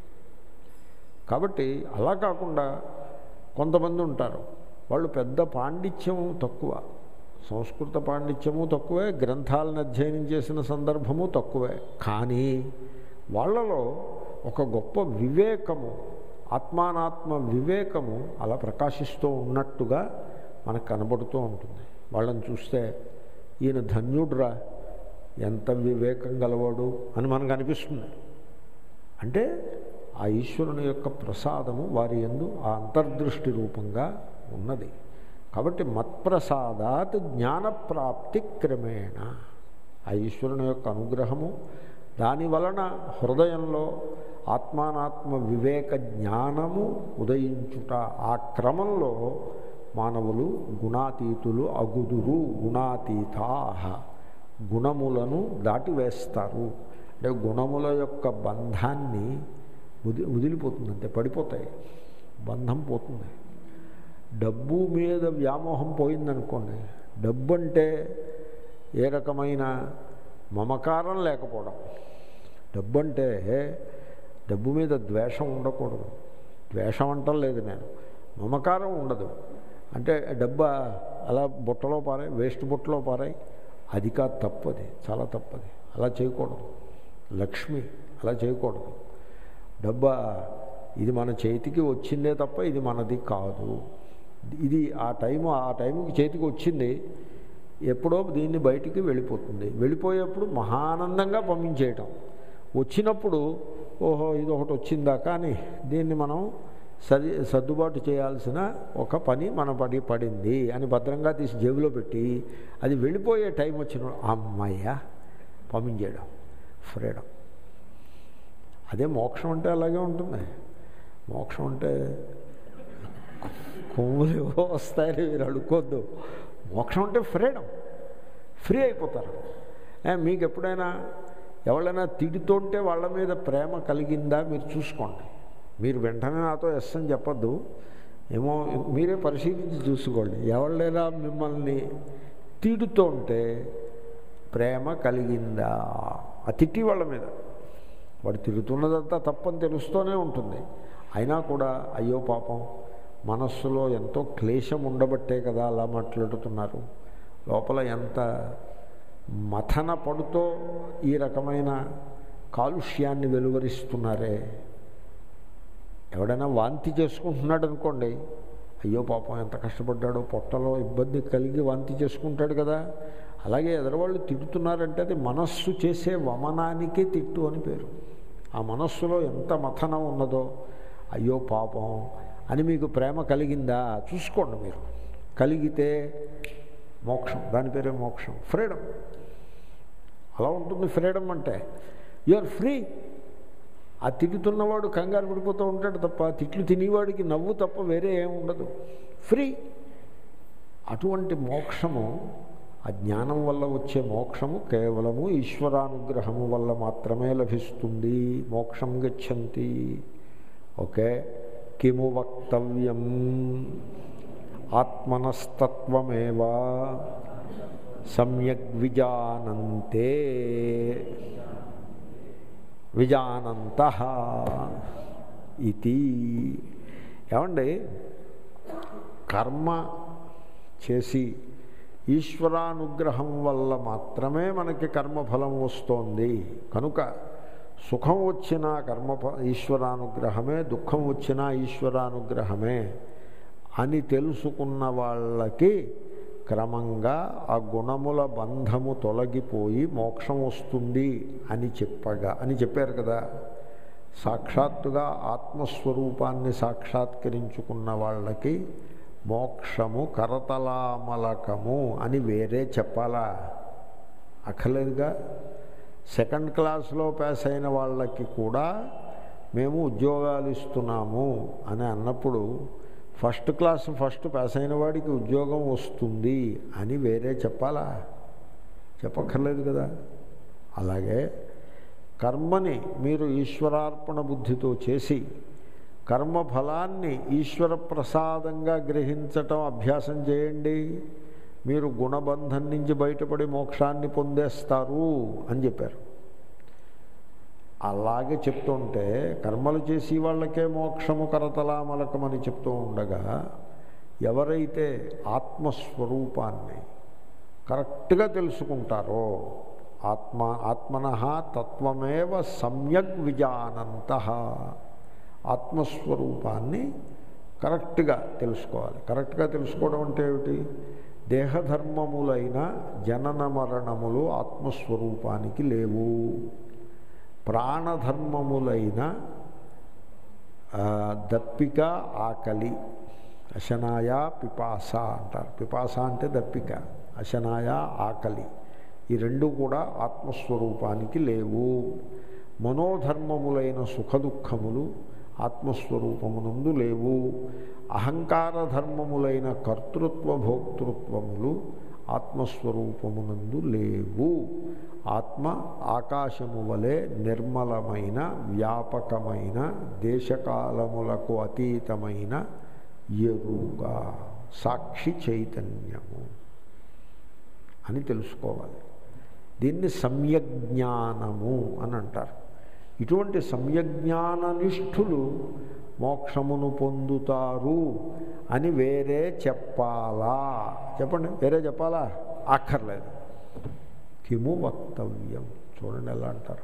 కాబట్టి అలా కాకుండా కొంతమంది ఉంటారు, వాళ్ళు పెద్ద పాండిత్యము తక్కువ, సంస్కృత పాండిత్యము తక్కువే, గ్రంథాలను అధ్యయనం చేసిన సందర్భము తక్కువే, కానీ వాళ్ళలో ఒక గొప్ప వివేకము, ఆత్మానాత్మ వివేకము అలా ప్రకాశిస్తూ ఉన్నట్టుగా మనకు కనబడుతూ ఉంటుంది. వాళ్ళని చూస్తే ఈయన ధన్యుడురా, ఎంత వివేకం గలవాడు అని మనకు అనిపిస్తుంది. అంటే ఆ ఈశ్వరుని యొక్క ప్రసాదము వారి యందు ఆ అంతర్దృష్టి రూపంగా ఉన్నది. కాబట్టి మత్ప్రసాదాత్ జ్ఞానప్రాప్తి క్రమేణ, ఆ ఈశ్వరుని యొక్క అనుగ్రహము, దాని వలన హృదయంలో ఆత్మానాత్మ వివేక జ్ఞానము ఉదయించుట. ఆ క్రమంలో మానవులు గుణాతీతులు అగుదురు. గుణాతీతాః, గుణములను దాటివేస్తారు. అంటే గుణముల యొక్క బంధాన్ని వదిలిపోతుంది, అంతే, పడిపోతాయి, బంధం పోతుంది. డబ్బు మీద వ్యామోహం పోయిందనుకోండి, డబ్బు అంటే ఏ రకమైన మమకారం లేకపోవడం. డబ్బు అంటే డబ్బు మీద ద్వేషం ఉండకూడదు. ద్వేషం అంటలేదు నేను, మమకారం ఉండదు. అంటే డబ్బు అలా బుట్టలో పారాయి, వేస్ట్ బుట్టలో పారాయి, అది కాదు, తప్పది, చాలా తప్పది. అలా చేయకూడదు. లక్ష్మి అలా చేయకూడదు. డబ్బా ఇది మన చేతికి వచ్చిందే తప్ప ఇది మనది కాదు. ఇది ఆ టైంకి చేతికి వచ్చింది, ఎప్పుడో దీన్ని బయటికి వెళ్ళిపోతుంది. వెళ్ళిపోయేప్పుడు మహానందంగా పంపించేయటం. వచ్చినప్పుడు ఓహో ఇది ఒకటి వచ్చిందా, కానీ దీన్ని మనం సర్దుబాటు చేయాల్సిన ఒక పని మన పడింది అని భద్రంగా తీసి జేబులో పెట్టి, అది వెళ్ళిపోయే టైం వచ్చిన అమ్మయ్య పంపించేయడం, ఫ్రీడమ్. అదే మోక్షం అంటే అలాగే ఉంటుంది. మోక్షం అంటే కొమ్ములు ఏవో వస్తాయని మీరు అడుక్కోద్దు. మోక్షం అంటే ఫ్రీడమ్, ఫ్రీ అయిపోతారు. మీకు ఎప్పుడైనా ఎవరైనా తిడుతుంటే వాళ్ళ మీద ప్రేమ కలిగిందా మీరు చూసుకోండి. మీరు వెంటనే నాతో ఎస్ అని చెప్పద్దు, ఏమో మీరే పరిశీలించి చూసుకోండి. ఎవరైనా మిమ్మల్ని తిడుతుంటే ప్రేమ కలిగిందా, ఆ తిట్టి వాళ్ళ మీద, వాడు తిరుగుతున్నదంతా తప్పని తెలుస్తూనే ఉంటుంది. అయినా కూడా అయ్యో పాపం మనస్సులో ఎంతో క్లేశం ఉండబట్టే కదా అలా మాట్లాడుతున్నారు. లోపల ఎంత మథన పడుతో ఈ రకమైన కాలుష్యాన్ని వెలువరిస్తున్నారే. ఎవడైనా వాంతి చేసుకుంటున్నాడు అనుకోండి, అయ్యో పాపం ఎంత కష్టపడ్డాడో, పొట్టలో ఇబ్బంది కలిగి వాంతి చేసుకుంటాడు కదా. అలాగే ఎదరవాళ్ళు తిట్టుతున్నారంటే అది మనస్సు చేసే వమనానికి తిట్టు అని పేరు. ఆ మనస్సులో ఎంత మథనం ఉన్నదో, అయ్యో పాపం అని మీకు ప్రేమ కలిగిందా చూసుకోండి. మీరు కలిగితే మోక్షం, దాని పేరే మోక్షం, ఫ్రీడమ్. అలా ఉంటుంది ఫ్రీడమ్ అంటే. You are free. ఆ తిట్టుతున్నవాడు కంగారు పడిపోతూ ఉంటాడు తప్ప, తిట్లు తినేవాడికి నవ్వు తప్ప వేరే ఏమి ఉండదు. ఫ్రీ. అటువంటి మోక్షము, ఆ జ్ఞానం వల్ల వచ్చే మోక్షము కేవలము ఈశ్వరానుగ్రహము వల్ల మాత్రమే లభిస్తుంది. మోక్షం గచ్చంతి. ఓకే. కిము వక్తవ్యం ఆత్మనస్తత్వమేవా సమ్యక్ విజానంతే విజానంతః ఇది. ఏమండి, కర్మ చేసి ఈశ్వరానుగ్రహం వల్ల మాత్రమే మనకి కర్మఫలం వస్తోంది కనుక సుఖం వచ్చినా ఈశ్వరానుగ్రహమే, దుఃఖం వచ్చినా ఈశ్వరానుగ్రహమే అని తెలుసుకున్న వాళ్ళకి క్రమంగా ఆ గుణముల బంధము తొలగిపోయి మోక్షం వస్తుంది అని చెప్పారు కదా. సాక్షాత్తుగా ఆత్మస్వరూపాన్ని సాక్షాత్కరించుకున్న వాళ్ళకి మోక్షము కరతలామలకము అని వేరే చెప్పాలా? అక్కర్లేదుగా. సెకండ్ క్లాస్లో పాస్ అయిన వాళ్ళకి కూడా మేము ఉద్యోగాలు ఇస్తున్నాము అని అన్నప్పుడు ఫస్ట్ క్లాస్ ఫస్ట్ పాస్ అయిన వాడికి ఉద్యోగం వస్తుంది అని వేరే చెప్పాలా? చెప్పక్కర్లేదు కదా. అలాగే కర్మని మీరు ఈశ్వరార్పణ బుద్ధితో చేసి కర్మఫలాన్ని ఈశ్వర ప్రసాదంగా గ్రహించటం అభ్యాసం చేయండి. మీరు గుణబంధం నుంచి బయటపడి మోక్షాన్ని పొందేస్తారు అని చెప్పారు. అలాగే చెప్తుంటే కర్మలు చేసి వాళ్ళకే మోక్షము కరతలామలకమని చెప్తూ ఉండగా, ఎవరైతే ఆత్మస్వరూపాన్ని కరెక్ట్గా తెలుసుకుంటారో, ఆత్మనః తత్వమేవ సమ్యక్ విజానంతః, ఆత్మస్వరూపాన్ని కరెక్ట్గా తెలుసుకోవాలి. కరెక్ట్గా తెలుసుకోవడం అంటే ఏమిటి? దేహధర్మములైన జనన మరణములు ఆత్మస్వరూపానికి లేవు. ప్రాణధర్మములైన దప్పిక, ఆకలి, అశనాయ, పిపాస అంటారు. పిపాస అంటే దప్పిక, అశనాయ ఆకలి, ఈ రెండు కూడా ఆత్మస్వరూపానికి లేవు. మనోధర్మములైన సుఖదుఖములు ఆత్మస్వరూపమునందు లేవు. అహంకార ధర్మములైన కర్తృత్వ భోక్తృత్వములు ఆత్మస్వరూపమునందు లేవు. ఆత్మ ఆకాశము వలె నిర్మలమైన, వ్యాపకమైన, దేశకాలములకు అతీతమైన ఎరుక, సాక్షి చైతన్యము అని తెలుసుకోవాలి. దీన్ని సమ్యజ్ఞానము అని అంటారు. ఇటువంటి సమ్యజ్ఞాననిష్ఠులు మోక్షమును పొందుతారు అని వేరే చెప్పాలా? చెప్పండి, వేరే చెప్పాలా? అక్కర్లేదు. కిము వక్తవ్యం. చూడండి ఎలా అంటారు.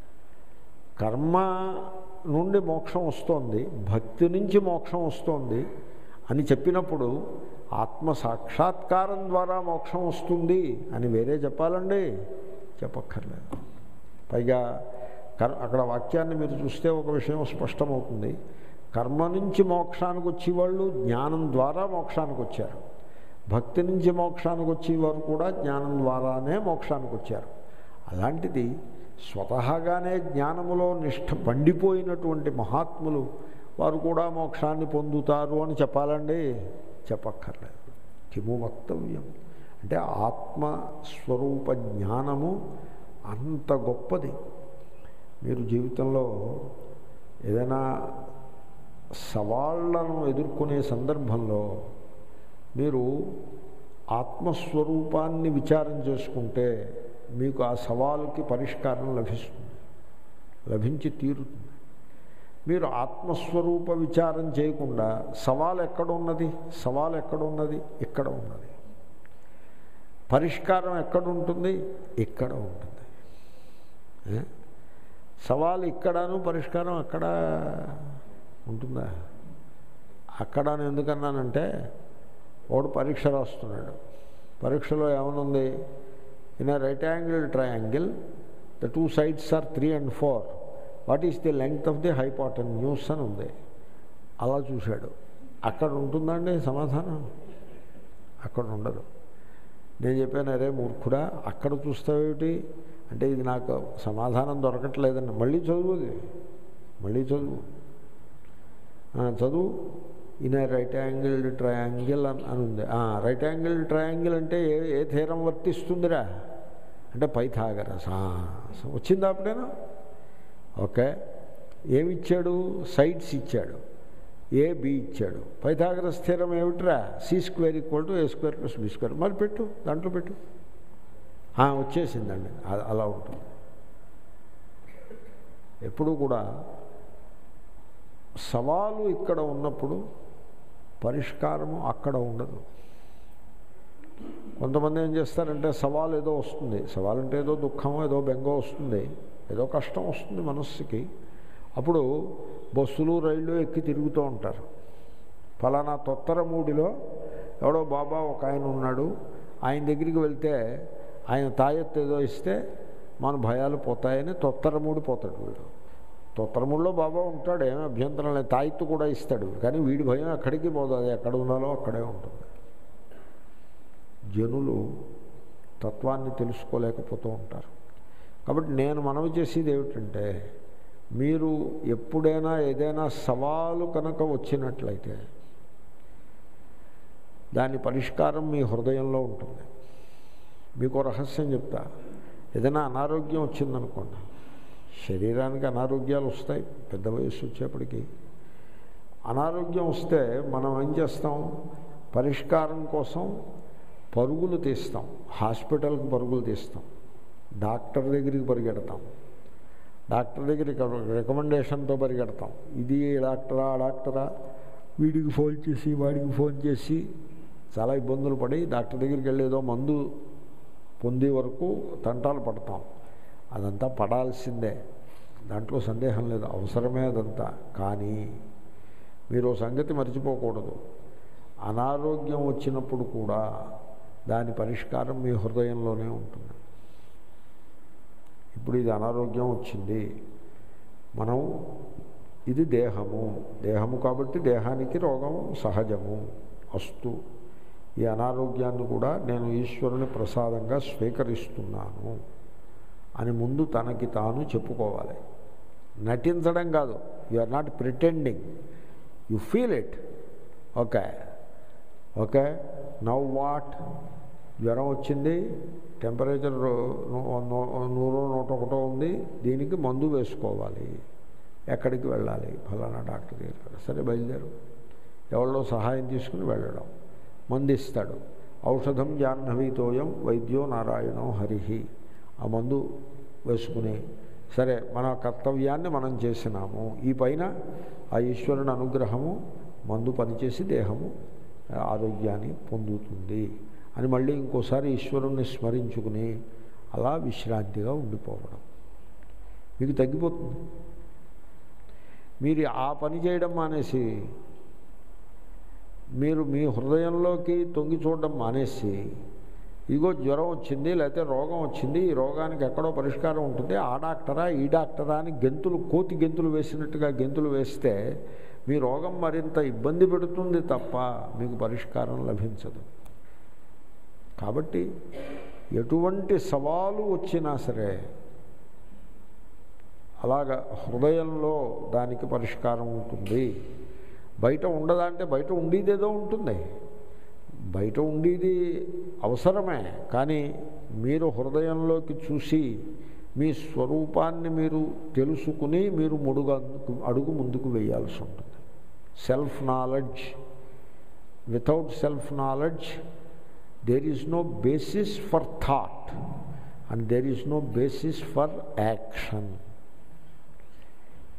కర్మ నుండి మోక్షం వస్తోంది, భక్తి నుంచి మోక్షం వస్తోంది అని చెప్పినప్పుడు ఆత్మ సాక్షాత్కారం ద్వారా మోక్షం వస్తుంది అని వేరే చెప్పాలండి? చెప్పక్కర్లేదు. పైగా అక్కడ వాక్యాన్ని మీరు చూస్తే ఒక విషయం స్పష్టమవుతుంది. కర్మ నుంచి మోక్షానికి వచ్చేవాళ్ళు జ్ఞానం ద్వారా మోక్షానికి వచ్చారు. భక్తి నుంచి మోక్షానికి వచ్చేవారు కూడా జ్ఞానం ద్వారానే మోక్షానికి వచ్చారు. అలాంటిది స్వతహాగానే జ్ఞానములో నిష్ఠ పండిపోయినటువంటి మహాత్ములు వారు కూడా మోక్షాన్ని పొందుతారు అని చెప్పాలండి? చెప్పక్కర్లేదు. కిము వక్తవ్యం అంటే ఆత్మస్వరూప జ్ఞానము అంత గొప్పది. మీరు జీవితంలో ఏదైనా సవాళ్లను ఎదుర్కొనే సందర్భంలో మీరు ఆత్మస్వరూపాన్ని విచారం చేసుకుంటే మీకు ఆ సవాలుకి పరిష్కారం లభించి తీరుతుంది. మీరు ఆత్మస్వరూప విచారం చేయకుండా సవాలు ఎక్కడున్నది? సవాలు ఎక్కడున్నది? ఇక్కడ ఉన్నది. పరిష్కారం ఎక్కడుంటుంది? ఇక్కడ ఉంటుంది. సవాలు ఇక్కడను, పరిష్కారం అక్కడ ఉంటుందా? అక్కడ ఎందుకన్నానంటే, వాడు పరీక్ష రాస్తున్నాడు. పరీక్షలో ఏమనుంది? In a right angle triangle the 2 sides are 3 and 4. What is the length of the hypotenuse అని ఉంది. అలా చూశాడు. అక్కడ ఉంటుందండి సమాధానం? అక్కడ ఉండదు. నేను చెప్పాను, అరే మూర్ఖుడా, అక్కడ చూస్తావేమిటి అంటే, ఇది నాకు సమాధానం దొరకట్లేదండి. మళ్ళీ చదువు, మళ్ళీ చదువు. In a right angled triangle అని ఉంది. రైట్ యాంగిల్డ్ ట్రయాంగిల్ అంటే ఏ థీరం వర్తిస్తుందిరా అంటే పైథాగరస్. వచ్చిందా అప్పుడేనా? ఓకే. ఏమిచ్చాడు? సైడ్స్ ఇచ్చాడు. ఏబి ఇచ్చాడు. పైథాగరస్ థీరం ఏమిట్రా? C² = A² + B². మరి పెట్టు, దాంట్లో పెట్టు. వచ్చేసిందండి. అలా ఉంటుంది. ఎప్పుడు కూడా సవాలు ఇక్కడ ఉన్నప్పుడు పరిష్కారము అక్కడ ఉండదు. కొంతమంది ఏం చేస్తారంటే, సవాలు ఏదో వస్తుంది, సవాలు అంటే ఏదో దుఃఖమో ఏదో బెంగో వస్తుంది, ఏదో కష్టం వస్తుంది మనస్సుకి. అప్పుడు బస్సులు రైళ్ళు ఎక్కి తిరుగుతూ ఉంటారు. ఫలానా తొత్తరమూడిలో ఎవడో బాబా ఒక ఆయన ఉన్నాడు, ఆయన దగ్గరికి వెళ్తే ఆయన తాయెత్తు ఏదో ఇస్తే మన భయాలు పోతాయని తొత్తరమూడి పోతాడు వీడు. తొత్తరమూడిలో బాబా ఉంటాడు, ఏమీ అభ్యంతరం లేదు, తాయెత్తు కూడా ఇస్తాడు. కానీ వీడి భయం ఎక్కడికి పోదు, అది ఎక్కడ ఉండాలో అక్కడే ఉంటుంది. జనులు తత్వాన్ని తెలుసుకోలేకపోతూ ఉంటారు. కాబట్టి నేను మనవి చేసేది ఏమిటంటే, మీరు ఎప్పుడైనా ఏదైనా సవాలు కనుక వచ్చినట్లయితే దాని పరిష్కారం మీ హృదయంలో ఉంటుంది. మీకు రహస్యం చెప్తా. ఏదైనా అనారోగ్యం వచ్చిందనుకోండి, శరీరానికి అనారోగ్యాలు వస్తాయి పెద్ద వయసు వచ్చేప్పటికీ. అనారోగ్యం వస్తే మనం ఏం చేస్తాం? పరిష్కారం కోసం పరుగులు తీస్తాం, హాస్పిటల్కి పరుగులు తీస్తాం, డాక్టర్ దగ్గరికి పరిగెడతాం, డాక్టర్ దగ్గరికి రికమెండేషన్తో పరిగెడతాం. ఇది డాక్టరా ఆ డాక్టరా, వీడికి ఫోన్ చేసి వాడికి ఫోన్ చేసి చాలా ఇబ్బందులు పడి డాక్టర్ దగ్గరికి వెళ్ళి ఏదో మందు పొందే వరకు తంటాలు పడతాం. అదంతా పడాల్సిందే, దాంట్లో సందేహం లేదు, అవసరమే అదంతా. కానీ మీరు సంగతి మర్చిపోకూడదు, అనారోగ్యం వచ్చినప్పుడు కూడా దాని పరిష్కారం మీ హృదయంలోనే ఉంటుంది. ఇప్పుడు ఇది అనారోగ్యం వచ్చింది, మనం ఇది దేహము కాబట్టి దేహానికి రోగం సహజము అస్తు. ఈ అనారోగ్యాన్ని కూడా నేను ఈశ్వరుని ప్రసాదంగా స్వీకరిస్తున్నాను అని ముందు తనకి తాను చెప్పుకోవాలి. నటించడం కాదు. You are not pretending, you feel it. Okay now what? జ్వరం వచ్చింది, టెంపరేచర్ 100-101 ఉంది, దీనికి మందు వేసుకోవాలి. ఎక్కడికి వెళ్ళాలి? ఫలానా డాక్టర్ దగ్గర. సరే బయలుదేరు. ఎవరిలో సహాయం తీసుకుని వెళ్ళడం. మందు ఇస్తాడు. ఔషధం జాహ్నవీతోయం వైద్యో నారాయణో హరిహి. ఆ మందు వేసుకుని సరే మన కర్తవ్యాన్ని మనం చేసినాము, ఈ పైన ఆ ఈశ్వరుని అనుగ్రహము మందు పనిచేసి దేహము ఆరోగ్యాన్ని పొందుతుంది అని మళ్ళీ ఇంకోసారి ఈశ్వరుణ్ణి స్మరించుకుని అలా విశ్రాంతిగా ఉండిపోవడం మీకు తగ్గిపోతుంది. మీరు ఆ పని చేయడం మానేసి, మీరు మీ హృదయంలోకి తొంగి చూడడం మానేసి, ఇగో జ్వరం వచ్చింది లేకపోతే రోగం వచ్చింది, ఈ రోగానికి ఎక్కడో పరిష్కారం ఉంటుంది, ఆ డాక్టరా ఈ డాక్టరా అని కోతి గెంతులు వేసినట్టుగా గెంతులు వేస్తే మీ రోగం మరింత ఇబ్బంది పెడుతుంది తప్ప మీకు పరిష్కారం లభించదు. కాబట్టి ఎటువంటి సవాలు వచ్చినా సరే అలాగా హృదయంలో దానికి పరిష్కారం ఉంటుంది. బయట ఉండదా అంటే బయట ఉండేదేదో ఉంటుంది, బయట ఉండేది అవసరమే. కానీ మీరు హృదయంలోకి చూసి మీ స్వరూపాన్ని మీరు తెలుసుకుని మీరు అడుగు ముందుకు వేయాల్సి ఉంటుంది. Self knowledge. Without self knowledge there is no basis for thought and there is no basis for action.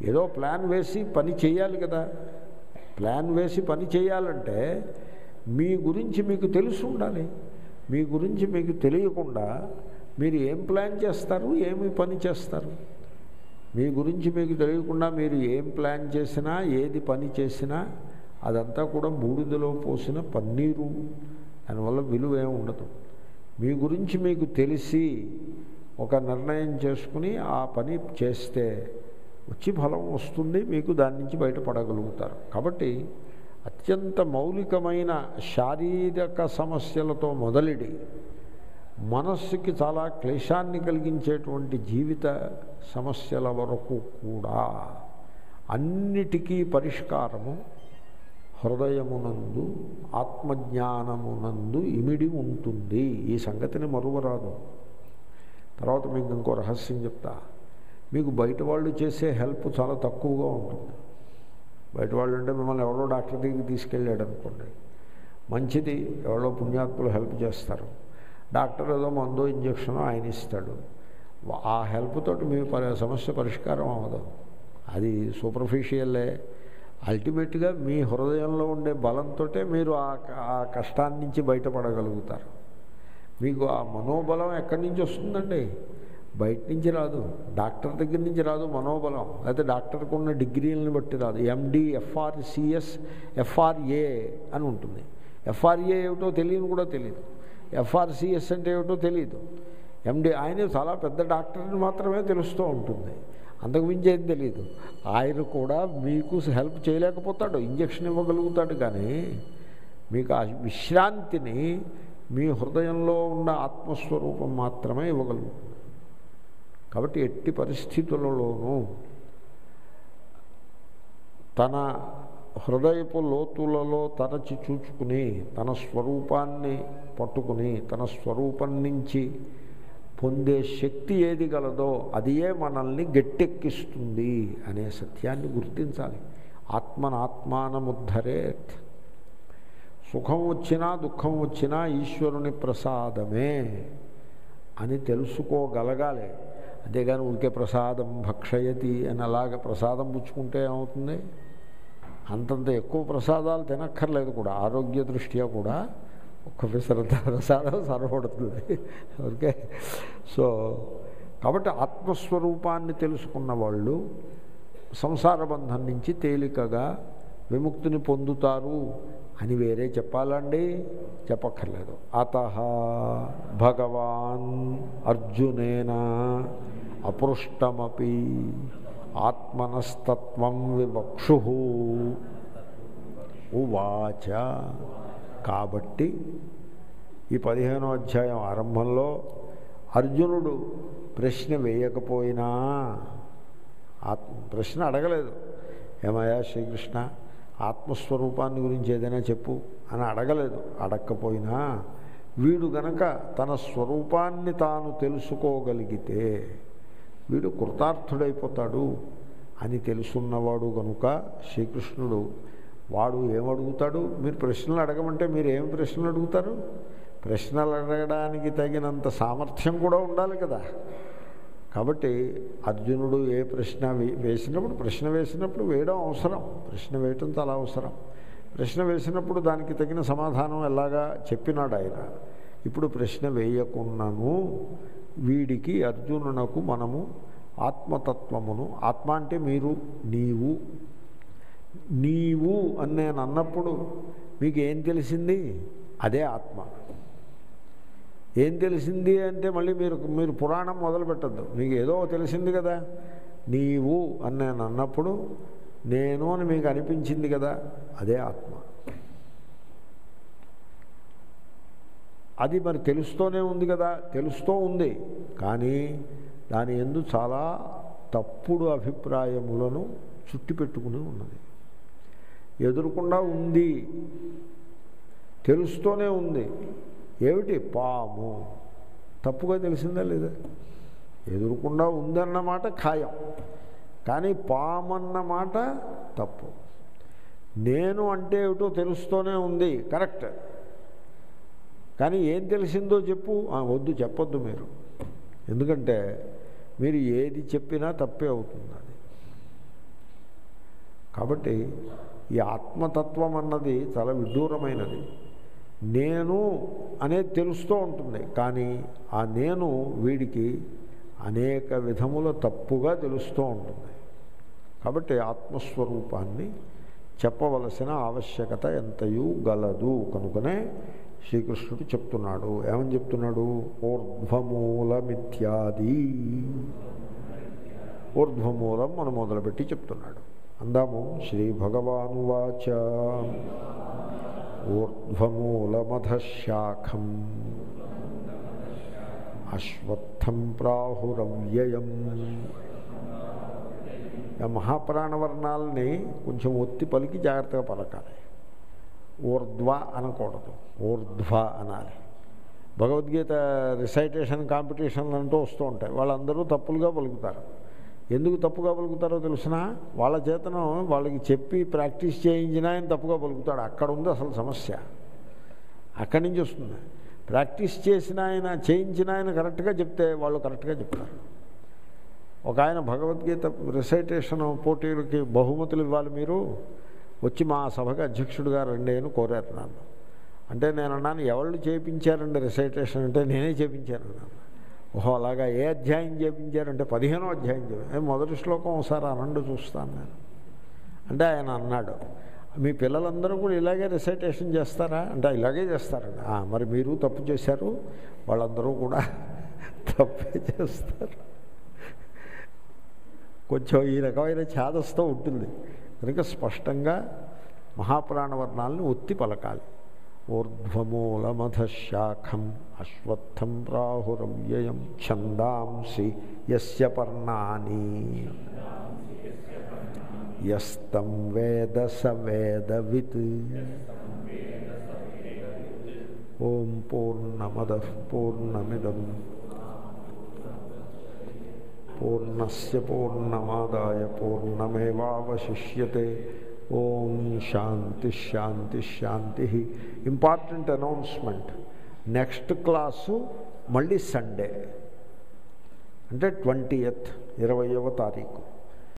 ఏదో ప్లాన్ వేసి పని చేయాలి కదా. ప్లాన్ వేసి పని చేయాలంటే మీ గురించి మీకు తెలిసి ఉండాలి. మీ గురించి మీకు తెలియకుండా మీరు ఏం ప్లాన్ చేస్తారు, ఏమి పని చేస్తారు? మీ గురించి మీకు తెలియకుండా మీరు ఏం ప్లాన్ చేసినా, ఏది పని చేసినా అదంతా కూడా బూడిదలో పోసిన పన్నీరు. దానివల్ల విలువ ఏమి ఉండదు. మీ గురించి మీకు తెలిసి ఒక నిర్ణయం చేసుకుని ఆ పని చేస్తే వచ్చి ఫలం వస్తుంది, మీకు దాని నుంచి బయటపడగలుగుతారు. కాబట్టి అత్యంత మౌలికమైన శారీరక సమస్యలతో మొదలెడి మనస్సుకి చాలా క్లేశాన్ని కలిగించేటువంటి జీవిత సమస్యల వరకు కూడా అన్నిటికీ పరిష్కారము హృదయమునందు, ఆత్మజ్ఞానమునందు ఇమిడి ఉంటుంది. ఈ సంగతిని మరువరాదు. తర్వాత మీకు ఇంకో రహస్యం చెప్తా. మీకు బయట వాళ్ళు చేసే హెల్ప్ చాలా తక్కువగా ఉంటుంది. బయట వాళ్ళు అంటే మిమ్మల్ని ఎవరో డాక్టర్ దగ్గరికి తీసుకెళ్ళాడు అనుకోండి, మంచిది, ఎవరో పుణ్యాత్ములు హెల్ప్ చేస్తారు. డాక్టర్ ఏదో మందో ఇంజక్షనో ఆయన ఇస్తాడు. ఆ హెల్ప్ తోటి మీ సమస్య పరిష్కారం అవ్వదు. అది సూపర్ఫిషియల్లే. అల్టిమేట్గా మీ హృదయంలో ఉండే బలంతో మీరు ఆ కష్టాన్ని నుంచి బయటపడగలుగుతారు. మీకు ఆ మనోబలం ఎక్కడి నుంచి వస్తుందండి? బయట నుంచి రాదు, డాక్టర్ దగ్గర నుంచి రాదు మనోబలం. అయితే డాక్టర్కి ఉన్న డిగ్రీలను బట్టి రాదు. ఎండి, ఎఫ్ఆర్సిఎస్, ఎఫ్ఆర్ఏ అని ఉంటుంది. ఎఫ్ఆర్ఏ ఏమిటో తెలియని కూడా తెలియదు. ఎఫ్ఆర్సిఎస్ అంటే ఏమిటో తెలియదు. ఎండి ఆయన చాలా పెద్ద డాక్టర్ని మాత్రమే తెలుస్తూ ఉంటుంది, అంతకుమించి ఏం తెలియదు. ఆయన కూడా మీకు హెల్ప్ చేయలేకపోతాడు, ఇంజక్షన్ ఇవ్వగలుగుతాడు, కానీ మీకు ఆ విశ్రాంతిని మీ హృదయంలో ఉన్న ఆత్మస్వరూపం మాత్రమే ఇవ్వగలుగుతుంది. కాబట్టి ఎట్టి పరిస్థితులలోనూ తన హృదయపు లోతులలో తరచి చూచుకుని తన స్వరూపాన్ని పట్టుకుని తన స్వరూపం నుంచి పొందే శక్తి ఏది గలదో అదియే మనల్ని గట్టెక్కిస్తుంది అనే సత్యాన్ని గుర్తించాలి. ఆత్మనాత్మానముద్ధరేత్. సుఖం వచ్చినా దుఃఖం వచ్చినా ఈశ్వరుని ప్రసాదమే అని తెలుసుకోగలగాలి. అంతేగాని ఊరికే ప్రసాదం భక్షయతి అని అలాగ ప్రసాదం పుచ్చుకుంటే ఏమవుతుంది? అంతంత ఎక్కువ ప్రసాదాలు తినక్కర్లేదు కూడా. ఆరోగ్య దృష్ట్యా కూడా ఒక్క ప్రసాదం సరిపడుతుంది. ఓకే. సో కాబట్టి ఆత్మస్వరూపాన్ని తెలుసుకున్న వాళ్ళు సంసార బంధం నుంచి తేలికగా విముక్తిని పొందుతారు అని వేరే చెప్పాలండి? చెప్పక్కర్లేదు. అతః భగవాన్ అర్జునేన అపృష్టమపి ఆత్మనస్తత్వం వివక్షు ఉవాచ. కాబట్టి ఈ 15వ అధ్యాయం ఆరంభంలో అర్జునుడు ప్రశ్న వేయకపోయినా, ప్రశ్న అడగలేదు, ఏమయ్యా శ్రీకృష్ణ ఆత్మస్వరూపాన్ని గురించి ఏదైనా చెప్పు అని అడగలేదు. అడగకపోయినా వీడు గనక తన స్వరూపాన్ని తాను తెలుసుకోగలిగితే వీడు కృతార్థుడైపోతాడు అని తెలుసున్నవాడు కనుక శ్రీకృష్ణుడు వాడు ఏమడుగుతాడు? మీరు ప్రశ్నలు అడగమంటే మీరు ఏం ప్రశ్నలు అడుగుతారు? ప్రశ్నలు అడగడానికి తగినంత సామర్థ్యం కూడా ఉండాలి కదా. కాబట్టి అర్జునుడు ఏ ప్రశ్న వేసినప్పుడు వేయడం అవసరం. ప్రశ్న వేయటం చాలా అవసరం. ప్రశ్న వేసినప్పుడు దానికి తగిన సమాధానం ఎలాగా చెప్పినాడు ఆయన. ఇప్పుడు ప్రశ్న వేయకున్నాను వీడికి అర్జునునకు మనము ఆత్మతత్వమును, ఆత్మ అంటే మీరు, నీవు అని నేను అన్నప్పుడు మీకు ఏం తెలిసింది? అదే ఆత్మ. ఏం తెలిసింది అంటే మళ్ళీ మీరు పురాణం మొదలు పెట్టద్దు. మీకు ఏదో తెలిసింది కదా. నీవు అని నేను అన్నప్పుడు నేను అని మీకు అనిపించింది కదా, అదే ఆత్మ. అది మరి తెలుస్తూనే ఉంది కదా. తెలుస్తూ ఉంది, కానీ దాని యందు చాలా తప్పుడు అభిప్రాయములను చుట్టి పెట్టుకుని ఉన్నది. ఎదురుకుండా ఉంది, తెలుస్తూనే ఉంది. ఏమిటి? పాము. తప్పుగా తెలిసిందా లేదా? ఎదురుకుండా ఉందన్నమాట ఖాయం, కానీ పాము అన్నమాట తప్పు. నేను అంటే ఏమిటో తెలుస్తూనే ఉంది, కరెక్ట్. కానీ ఏం తెలిసిందో చెప్పు. వద్దు, చెప్పొద్దు మీరు. ఎందుకంటే మీరు ఏది చెప్పినా తప్పే అవుతుంది. అది కాబట్టి ఈ ఆత్మతత్వం అన్నది చాలా విడ్డూరమైనది. నేను అనేది తెలుస్తూ ఉంటుంది, కానీ ఆ నేను వీడికి అనేక విధముల తప్పుగా తెలుస్తూ ఉంటుంది. కాబట్టి ఆత్మస్వరూపాన్ని చెప్పవలసిన ఆవశ్యకత ఎంతయూ గలదు. కనుకనే శ్రీకృష్ణుడు చెప్తున్నాడు. ఏమని చెప్తున్నాడు? ఊర్ధ్వమూలమిత్యాది. ఊర్ధ్వమూలం మనం మొదలుపెట్టి చెప్తున్నాడు. అందాము. శ్రీ భగవానువాచ ఊర్ధ్వమూలమధశాఖం అశ్వత్థం ప్రాహురవ్యయం. మహాప్రాణవర్ణాలని కొంచెం ఒత్తి పలికి జాగ్రత్తగా పలకాలి. ఊర్ధ్వ అనకూడదు, ఊర్ధ్వ అనాలి. భగవద్గీత రిసైటేషన్ కాంపిటీషన్లు అంటూ వస్తూ ఉంటాయి. వాళ్ళందరూ తప్పులుగా పలుకుతారు. ఎందుకు తప్పుగా పలుకుతారో తెలిసినా, వాళ్ళ చేతను వాళ్ళకి చెప్పి ప్రాక్టీస్ చేయించిన ఆయన తప్పుగా పలుకుతాడు. అక్కడ ఉంది అసలు సమస్య. అక్కడి నుంచి వస్తుంది. ప్రాక్టీస్ చేసిన ఆయన, చేయించిన ఆయన కరెక్ట్గా చెప్తే వాళ్ళు కరెక్ట్గా చెప్తారు. ఒక ఆయన భగవద్గీత రిసైటేషన్ పోటీలకి బహుమతులు ఇవ్వాలి, మీరు వచ్చి మా సభకి అధ్యక్షుడిగా రండి అని కోరారు నన్ను. అంటే నేను అన్నాను, ఎవళ్ళు చేయించారండి రిసైటేషన్ అంటే, నేనే చేయించాను అన్నాను. ఓహో అలాగా, ఏ అధ్యాయం చేయించారంటే 15వ అధ్యాయం చెప్పాను. మొదటి శ్లోకం ఒకసారి అనండు చూస్తాను నేను అంటే. ఆయన అన్నాడు, మీ పిల్లలందరూ కూడా ఇలాగే రిసైటేషన్ చేస్తారా అంటే, ఇలాగే చేస్తారండి. మరి మీరు తప్పు చేశారు, వాళ్ళందరూ కూడా తప్పే చేస్తారు. కొంచెం ఈ రకమైన ఛాదస్తో ఉంటుంది కనుక స్పష్టంగా మహాప్రాణవర్ణాలను ఒత్తి పలకాలి. ఊర్ధ్వమూలమధశాఖం అశ్వత్థం ప్రాహురవ్యయం ఛందాంసి యస్య పర్ణాని యస్తం వేద స వేదవిత్. ఓం పూర్ణమదః పూర్ణమిదం పూర్ణస్య పూర్ణమాదాయ పూర్ణమేవావశిష్యతే. ఓం శాంతి శాంతి శాంతి. ఇంపార్టెంట్ అనౌన్స్మెంట్, నెక్స్ట్ క్లాసు మళ్ళీ సండే అంటే 20వ తారీఖు.